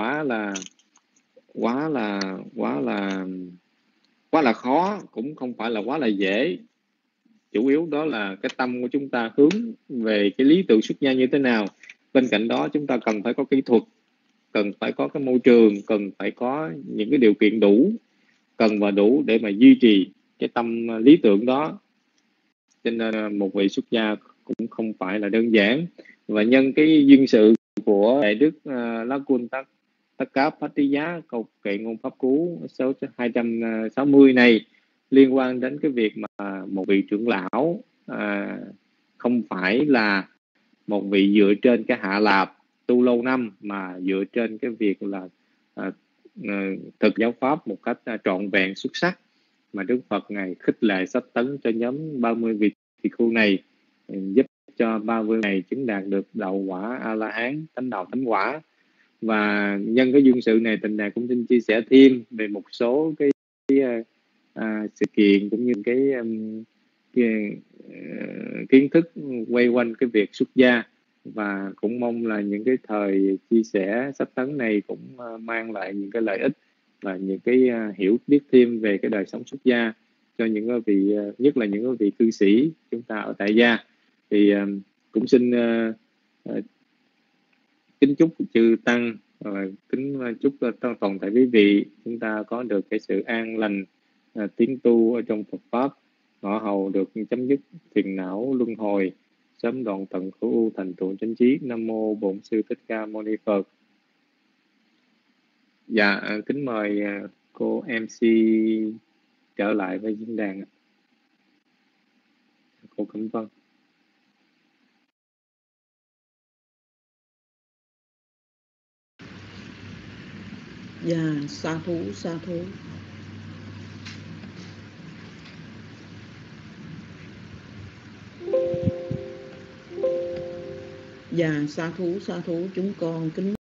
quá là khó, cũng không phải là quá là dễ. Chủ yếu đó là cái tâm của chúng ta hướng về cái lý tưởng xuất gia như thế nào. Bên cạnh đó chúng ta cần phải có kỹ thuật, cần phải có cái môi trường, cần phải có những cái điều kiện đủ, cần và đủ để mà duy trì cái tâm lý tưởng đó. Cho nên một vị xuất gia cũng không phải là đơn giản. Và nhân cái duyên sự của Đại Đức Lakun Thakkappattiya cầu kệ ngôn pháp cú số 260 này liên quan đến cái việc mà một vị trưởng lão không phải là một vị dựa trên cái hạ lạp tu lâu năm, mà dựa trên cái việc là thực giáo pháp một cách trọn vẹn xuất sắc, mà Đức Phật Ngài khích lệ sách tấn cho nhóm 30 vị tỳ khưu này, giúp cho 30 này chứng đạt được đạo quả A-la-hán, thánh đạo thánh quả. Và nhân cái duyên sự này, Tịnh Đàn cũng xin chia sẻ thêm về một số cái sự kiện cũng như cái kiến thức quay quanh cái việc xuất gia, và cũng mong là những cái thời chia sẻ sách tấn này cũng mang lại những cái lợi ích và những cái hiểu biết thêm về cái đời sống xuất gia cho những vị, nhất là những vị cư sĩ chúng ta ở tại gia. Thì cũng xin kính chúc chư tăng, kính chúc toàn thể quý vị chúng ta có được cái sự an lành tiến tu ở trong Phật pháp, ngõ hầu được chấm dứt phiền não luân hồi, sớm đoạn tận khổ ưu, thành tựu chánh trí. Nam mô Bổn Sư Thích Ca Mâu Ni Phật. Dạ, kính mời cô MC trở lại với diễn đàn. Cô Cẩm Vân. Dạ, sa thú, sa thú. Dạ, sa thú, chúng con kính